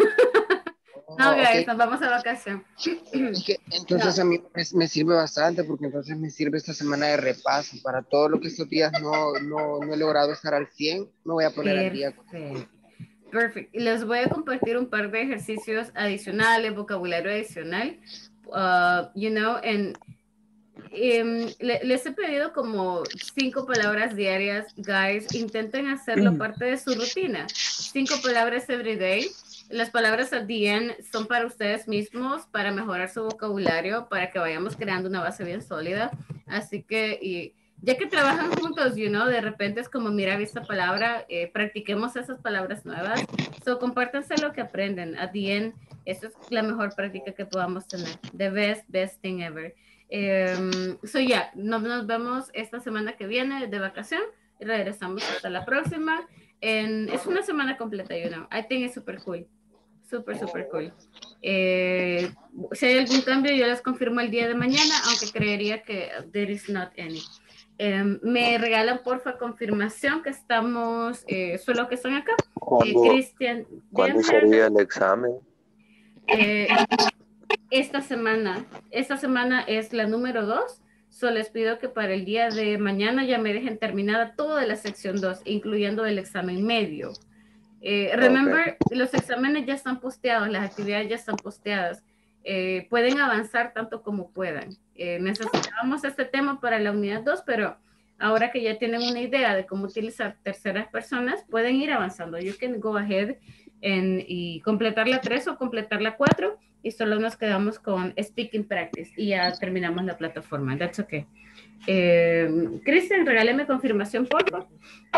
No, guys, okay. Nos vamos a vacación. Es que, entonces no. A mí me, me sirve bastante porque entonces me sirve esta semana de repaso para todo lo que estos días no, no, no he logrado estar al cien, me voy a poner Perfecto. al día. Perfecto. Y les voy a compartir un par de ejercicios adicionales, vocabulario adicional. Uh, you know, and, um, le, les he pedido como cinco palabras diarias. Guys, intenten hacerlo mm. parte de su rutina. Cinco palabras every day. Las palabras at the end son para ustedes mismos, para mejorar su vocabulario, para que vayamos creando una base bien sólida. Así que, y ya que trabajan juntos, you know, de repente es como, mira, esta palabra, eh, practiquemos esas palabras nuevas. So, compártanse lo que aprenden. At the end, eso es la mejor práctica que podamos tener. The best, best thing ever. Um, so, ya, yeah, nos, nos vemos esta semana que viene de vacación y regresamos hasta la próxima. And es una semana completa, you know. I think it's super cool. Súper, súper cool. Eh, si hay algún cambio, yo les confirmo el día de mañana, aunque creería que there is not any. Eh, me regalan, porfa, confirmación que estamos, eh, solo que están acá. Eh, Cristian. ¿Cuándo sería el examen? Eh, esta semana. Esta semana es la número dos. Solo les pido que para el día de mañana ya me dejen terminada toda la sección dos, incluyendo el examen medio. Eh, remember, okay. Los exámenes ya están posteados, las actividades ya están posteadas. eh, pueden avanzar tanto como puedan. Eh, necesitábamos este tema para la unidad dos, pero ahora que ya tienen una idea de cómo utilizar terceras personas, pueden ir avanzando. You can go ahead and, y completar la tres o completar la cuatro y solo nos quedamos con speaking practice y ya terminamos la plataforma. That's okay. Eh, Cristian, regáleme confirmación, por favor.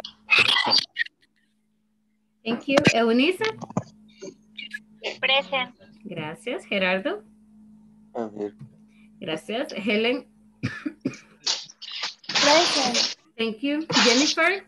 Thank you. Eunice. Present. Gracias. Gerardo. Uh, Gracias. Helen. Present. Thank you. Jennifer.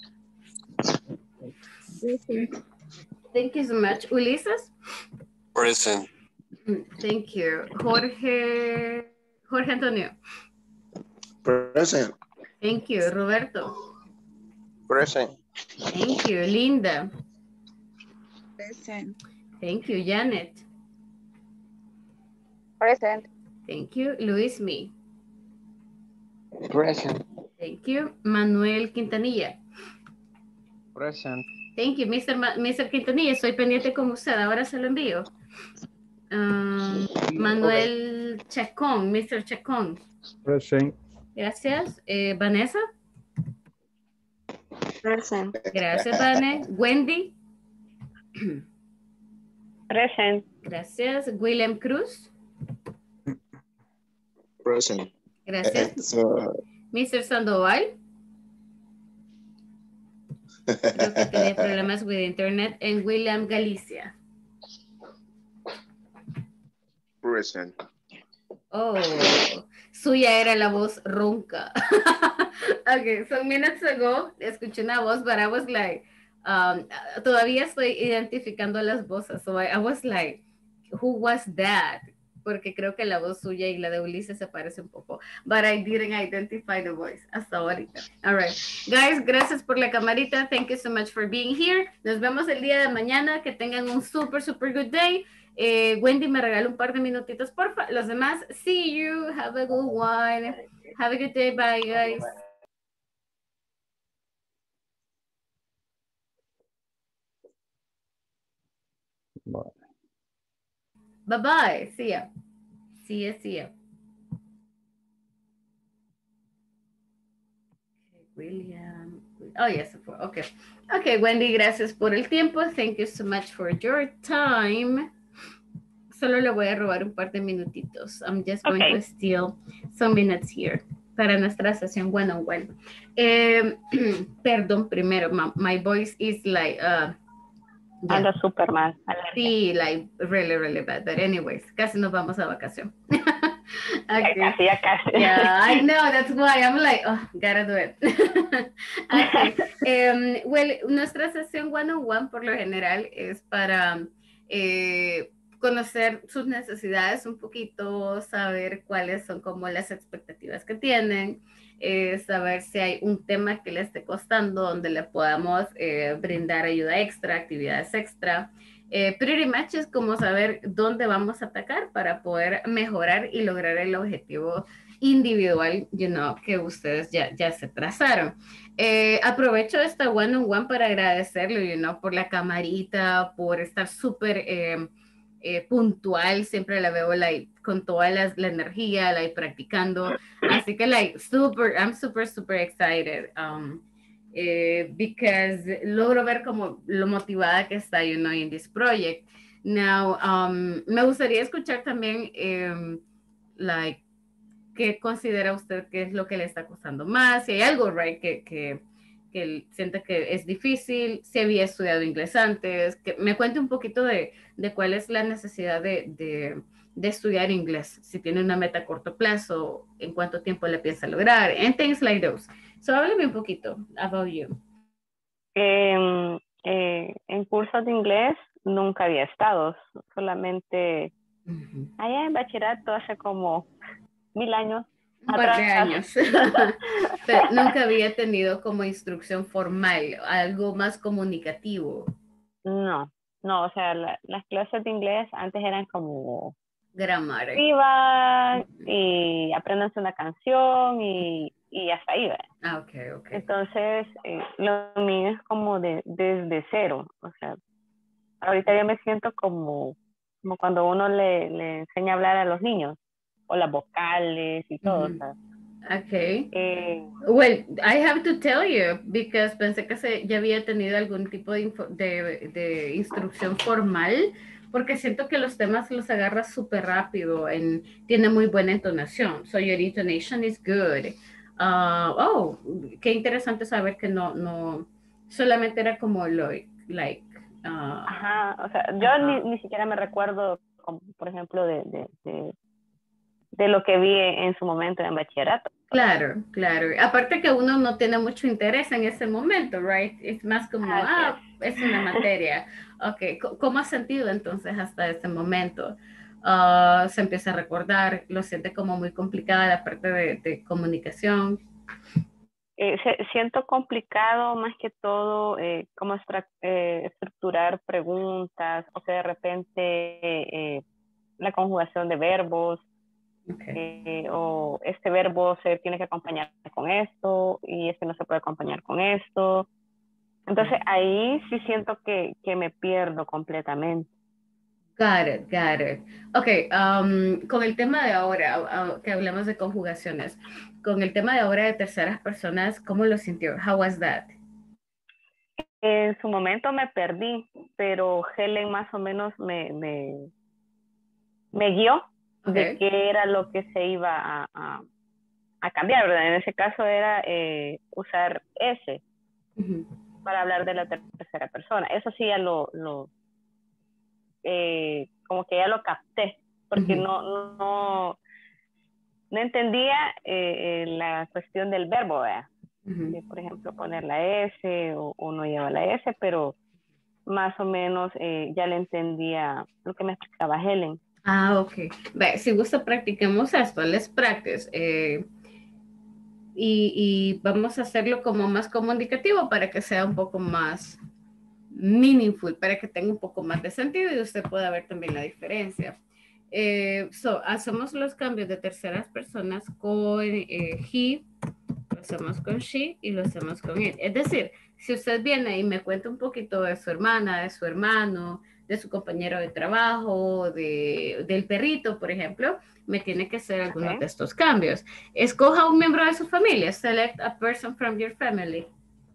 Present. Thank you so much. Ulises. Present. Thank you. Jorge. Jorge Antonio. Present. Thank you. Roberto. present. Thank you. Linda. Present. Thank you. Janet. Present. Thank you. Luismi. Present. Thank you. Manuel Quintanilla. Present. Thank you, mister Ma mister Quintanilla. Estoy pendiente con usted. Ahora se lo envío. Um, Manuel Chacón. mister Chacón. Present. Gracias. Eh, Vanessa. Present. Gracias, Vane. Wendy. Present. Gracias. William Cruz. Present. Gracias. Eh, so, mister Sandoval. Creo que tenía problemas with internet. En William Galicia. present. Oh, suya era la voz ronca. Okay, some minutes ago escuché una voz, but I was like, um, todavía estoy identificando las voces. So I, I was like, who was that? Porque creo que la voz suya y la de Ulises se parece un poco. But I didn't identify the voice hasta ahorita. All right. Guys, gracias por la camarita. Thank you so much for being here. Nos vemos el día de mañana. Que tengan un super, super good day. Eh, Wendy me regaló un par de minutitos, porfa. Los demás, see you. Have a good one. Have a good day. Bye, guys. Bye. Bye-bye. See ya. See ya, see ya. Okay, William. Oh, yes, okay. Okay, Wendy, gracias por el tiempo. Thank you so much for your time. Solo le voy a robar un par de minutitos. I'm just going Okay. to steal some minutes here para nuestra sesión one-on-one. Eh, perdón, primero, my, my voice is like... Uh, yeah. Anda súper mal. Sí, like really, really bad. But anyways, casi nos vamos a vacación. Okay. Ya casi, ya casi. Yeah, I know. That's why I'm like, oh, gotta do it. Okay. Um, well, nuestra sesión one-on-one por lo general es para eh, conocer sus necesidades un poquito, saber cuáles son como las expectativas que tienen, eh, saber si hay un tema que le esté costando donde le podamos eh, brindar ayuda extra, actividades extra. Eh, pretty much es como saber dónde vamos a atacar para poder mejorar y lograr el objetivo individual, you know, que ustedes ya, ya se trazaron. Eh, aprovecho esta one-on-one para agradecerle, you know, por la camarita, por estar súper eh, eh, puntual, siempre la veo like, con toda la, la energía, like, practicando, así que like, super, I'm super, super excited. Um, Eh, because logro ver como lo motivada que está, you know, in this project. Now, um, me gustaría escuchar también, um, like, ¿qué considera usted que es lo que le está costando más? Si hay algo, right, que, que, que siente que es difícil, si había estudiado inglés antes, que me cuente un poquito de, de cuál es la necesidad de, de, de estudiar inglés, si tiene una meta a corto plazo, en cuánto tiempo le piensa lograr, and things like those. So, háblame un poquito about you. Eh, eh, en cursos de inglés nunca había estado, solamente uh-huh. allá en bachillerato hace como mil años. Un par de años. Pero nunca había tenido como instrucción formal, algo más comunicativo. No, no, o sea, la, las clases de inglés antes eran como grammar. Iba y apréndanse una canción y, y hasta ahí va. Ah, okay, okay. Entonces, eh, lo mío es como de, desde cero. O sea, ahorita ya me siento como como cuando uno le, le enseña a hablar a los niños, o las vocales y todo. Ujú. O sea, Okay. eh, Well, I have to tell you, because pensé que se, ya había tenido algún tipo de, info- de, de instrucción formal, porque siento que los temas los agarras súper rápido, en, tiene muy buena entonación. So your intonation is good. Uh, oh, qué interesante saber que no, no, solamente era como lo, like, uh, ajá, o sea, yo ajá. ni, ni siquiera me recuerdo, como, por ejemplo, de, de, de, de lo que vi en su momento en bachillerato. Claro, claro. Aparte que uno no tiene mucho interés en ese momento, right? Es más como, Así ah, es una materia. Ok, C- ¿cómo has sentido entonces hasta ese momento? Ah, se empieza a recordar, lo siente como muy complicada la parte de, de comunicación. Eh, se- siento complicado más que todo eh, cómo estra- eh, estructurar preguntas, o que de repente eh, la conjugación de verbos, Okay. eh, o este verbo se tiene que acompañar con esto y este no se puede acompañar con esto. Entonces ahí sí siento que, que me pierdo completamente. Got it, got it. Ok, um, con el tema de ahora, uh, que hablamos de conjugaciones, con el tema de ahora de terceras personas, ¿cómo lo sintió? How was that? En su momento me perdí, pero Helen más o menos me, me, me guió de Okay. qué era lo que se iba a, a, a cambiar, ¿verdad? En ese caso era eh, usar ese Ujú. para hablar de la tercera persona. Eso sí ya lo, lo eh, como que ya lo capté, porque Ujú. no, no, no entendía eh, eh, la cuestión del verbo, ¿verdad? Ujú. De, por ejemplo, poner la S o, o no lleva la S, pero más o menos eh, ya le entendía lo que me explicaba Helen. Ah, ok. Ve, si gusta, practiquemos esto, let's practice. Eh, y, y vamos a hacerlo como más comunicativo para que sea un poco más meaningful, para que tenga un poco más de sentido y usted pueda ver también la diferencia. Eh, so, hacemos los cambios de terceras personas con eh, he, lo hacemos con she y lo hacemos con it. Es decir, si usted viene y me cuenta un poquito de su hermana, de su hermano, de su compañero de trabajo, de, del perrito, por ejemplo, me tiene que hacer algunos Okay. de estos cambios. Escoja un miembro de su familia. Select a person from your family.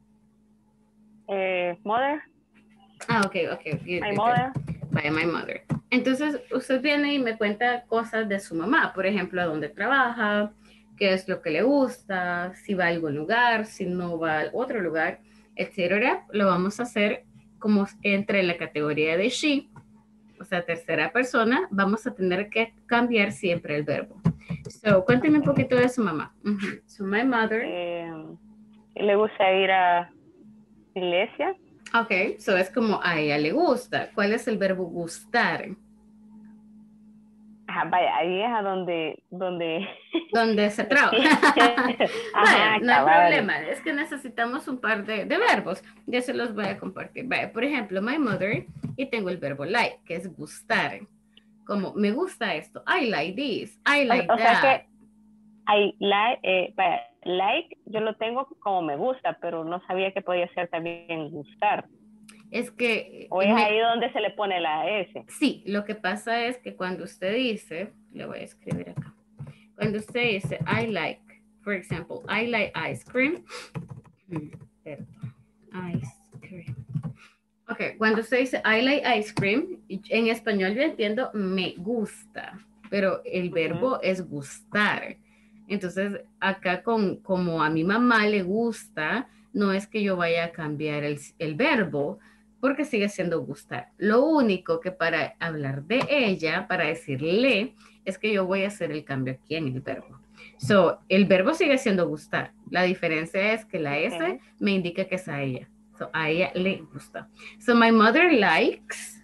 Eh, mother. Ah, ok, ok. Good, My good, mother. good. By my mother. Entonces, usted viene y me cuenta cosas de su mamá, por ejemplo, dónde trabaja, qué es lo que le gusta, si va a algún lugar, si no va a otro lugar, etcétera. Lo vamos a hacer como entre la categoría de she, o sea, tercera persona, vamos a tener que cambiar siempre el verbo. So, cuénteme un poquito de su mamá. Uh-huh. So, my mother. Eh, le gusta ir a iglesia. Ok, so es como a ella le gusta. ¿Cuál es el verbo gustar? Ajá, vaya, ahí es a donde, donde, donde se traba. Vaya, no hay problema, es que necesitamos un par de, de verbos. Ya se los voy a compartir. Vaya, por ejemplo, my mother, y tengo el verbo like, que es gustar. Como, me gusta esto. I like this. I like o, o that. sea que I like, eh, vaya, like, yo lo tengo como me gusta, pero no sabía que podía ser también gustar. Es que... ¿O es me... ahí donde se le pone la S? Sí, lo que pasa es que cuando usted dice, le voy a escribir acá. Cuando usted dice, I like, for example, I like ice cream. Perdón, ice cream. Ok, cuando usted dice, I like ice cream, en español yo entiendo, me gusta, pero el verbo uh-huh. es gustar. Entonces, acá con, como a mi mamá le gusta, no es que yo vaya a cambiar el, el verbo, porque sigue siendo gustar. Lo único que para hablar de ella, para decirle, es que yo voy a hacer el cambio aquí en el verbo. So, el verbo sigue siendo gustar. La diferencia es que la okay. S me indica que es a ella. So, a ella le gusta. So, my mother likes.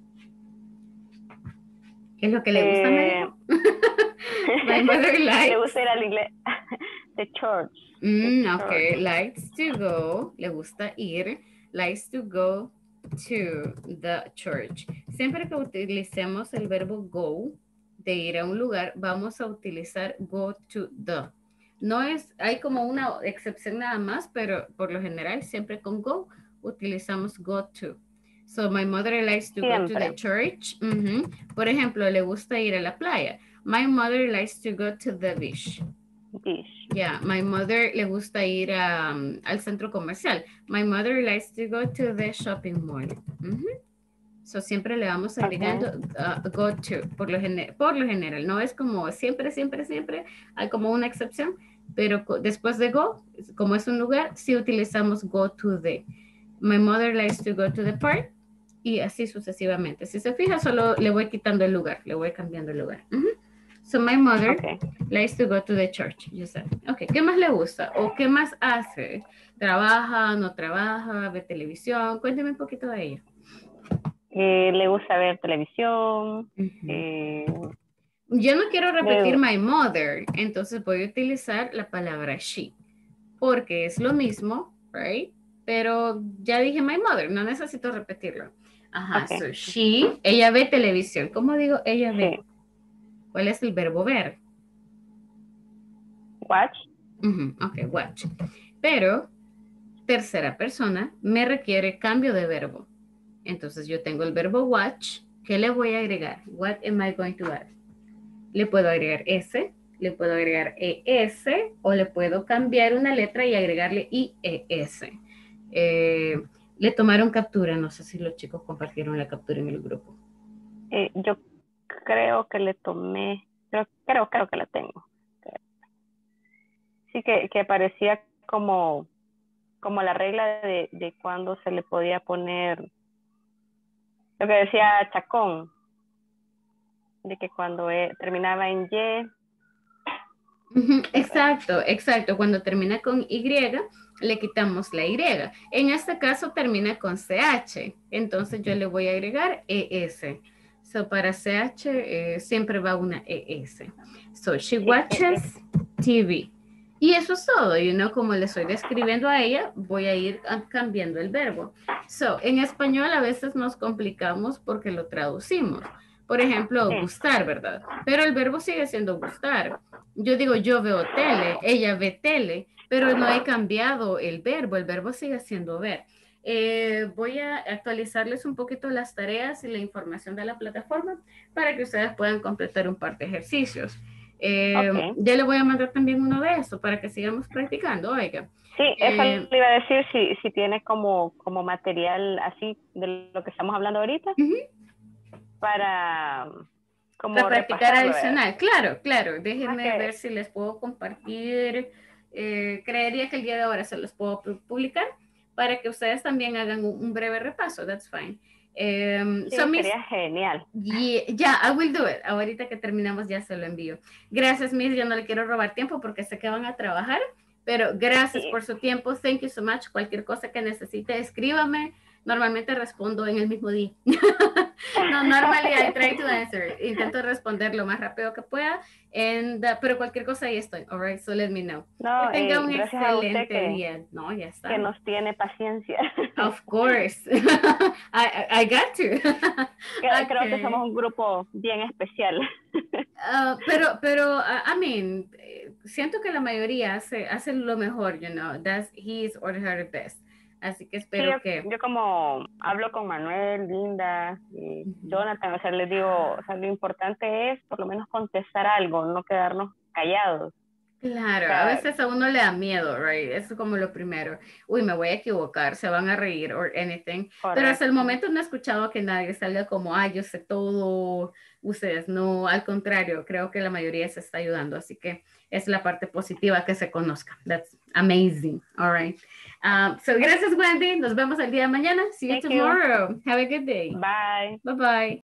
¿Qué es lo que le gusta? Eh, my mother likes. Le gusta ir al inglés. The church. Mm, The ok, church. likes to go. Le gusta ir. Likes to go to the church. Siempre que utilicemos el verbo go, de ir a un lugar, vamos a utilizar go to the. No es, hay como una excepción nada más, pero por lo general siempre con go utilizamos go to. So my mother likes to go to the Siempre. church. Ujú. Por ejemplo, le gusta ir a la playa. My mother likes to go to the beach. Beach. Yeah, my mother le gusta ir a, um, al centro comercial. My mother likes to go to the shopping mall. Ujú. So siempre le vamos agregando uh, go to, por lo, gener- por lo general. No es como siempre, siempre, siempre. Hay como una excepción, pero co- después de go, como es un lugar, sí utilizamos go to the. My mother likes to go to the park. Y así sucesivamente. Si se fija, solo le voy quitando el lugar, le voy cambiando el lugar. Ujú. So my mother Okay. likes to go to the church. You said. Ok, ¿qué más le gusta? ¿O qué más hace? ¿Trabaja, no trabaja, ve televisión? Cuénteme un poquito de ella. Eh, le gusta ver televisión. eh, Yo no quiero repetir le- my mother, entonces voy a utilizar la palabra she, porque es lo mismo, right? Pero ya dije my mother, no necesito repetirlo. Ajá, Ok. so she, ella ve televisión. ¿Cómo digo ella ve? Sí. ¿Cuál es el verbo ver? Watch. Ujú, ok, watch. Pero tercera persona me requiere cambio de verbo. Entonces yo tengo el verbo watch. ¿Qué le voy a agregar? What am I going to add? Le puedo agregar S, le puedo agregar E S o le puedo cambiar una letra y agregarle I E S. Eh, le tomaron captura, no sé si los chicos compartieron la captura en el grupo. Eh, yo creo que le tomé, creo, creo, creo que la tengo. Sí, que, que parecía como, como la regla de, de cuando se le podía poner, lo que decía Chacón, de que cuando eh, terminaba en Y. Ujú, exacto, exacto. Cuando termina con Y, le quitamos la Y. En este caso termina con C H, entonces yo le voy a agregar E S. So para C H eh, siempre va una E S. So she watches T V. Y eso es todo, y no como le estoy describiendo a ella, voy a ir a- cambiando el verbo. So, en español a veces nos complicamos porque lo traducimos. Por ejemplo, Sí. gustar, ¿verdad? Pero el verbo sigue siendo gustar. Yo digo, yo veo tele, ella ve tele, pero no he cambiado el verbo, el verbo sigue siendo ver. Eh, voy a actualizarles un poquito las tareas y la información de la plataforma para que ustedes puedan completar un par de ejercicios. Eh, Ok. Ya le voy a mandar también uno de eso para que sigamos practicando, oiga. Sí, eso Eh, le iba a decir si, si tiene como, como material así de lo que estamos hablando ahorita para como Para practicar repasarlo, ¿verdad? adicional, claro, claro. Déjenme Ok. ver si les puedo compartir. Eh, creería que el día de ahora se los puedo pu- publicar para que ustedes también hagan un, un breve repaso. That's fine. Um, Sí, so Miss, sería genial. yeah, yeah, I will do it. Ahorita que terminamos ya se lo envío. Gracias, Miss. Yo no le quiero robar tiempo porque sé que van a trabajar, pero gracias Sí. por su tiempo. Thank you so much. Cualquier cosa que necesite, escríbame. Normalmente respondo en el mismo día. No, normally I try to answer. Intento responder lo más rápido que pueda, and, uh, pero cualquier cosa ahí estoy. All right, so let me know. No, Que tenga eh, un gracias a usted excelente que, día. No, ya está. que nos tiene paciencia. Of course. I, I, I got to. Creo, creo que Okay. somos un grupo bien especial. Uh, pero, pero, uh, I mean, eh, siento que la mayoría hace, hace lo mejor, you know, that's his or her best. Así que Sí, espero yo, que... yo como hablo con Manuel, Linda, y Jonathan, o sea, les digo, o sea, lo importante es por lo menos contestar algo, no quedarnos callados. Claro, O sea, a veces a uno le da miedo, right? Eso es como lo primero. Uy, me voy a equivocar, se van a reír or anything. Pero hasta el correcto. momento no he escuchado que nadie salga como, ay, yo sé todo, ustedes no. Al contrario, creo que la mayoría se está ayudando, así que es la parte positiva que se conozca. That's amazing. All right. Um, so, gracias, Wendy. Nos vemos el día de mañana. See you Thank you. tomorrow. Have a good day. Bye. Bye bye.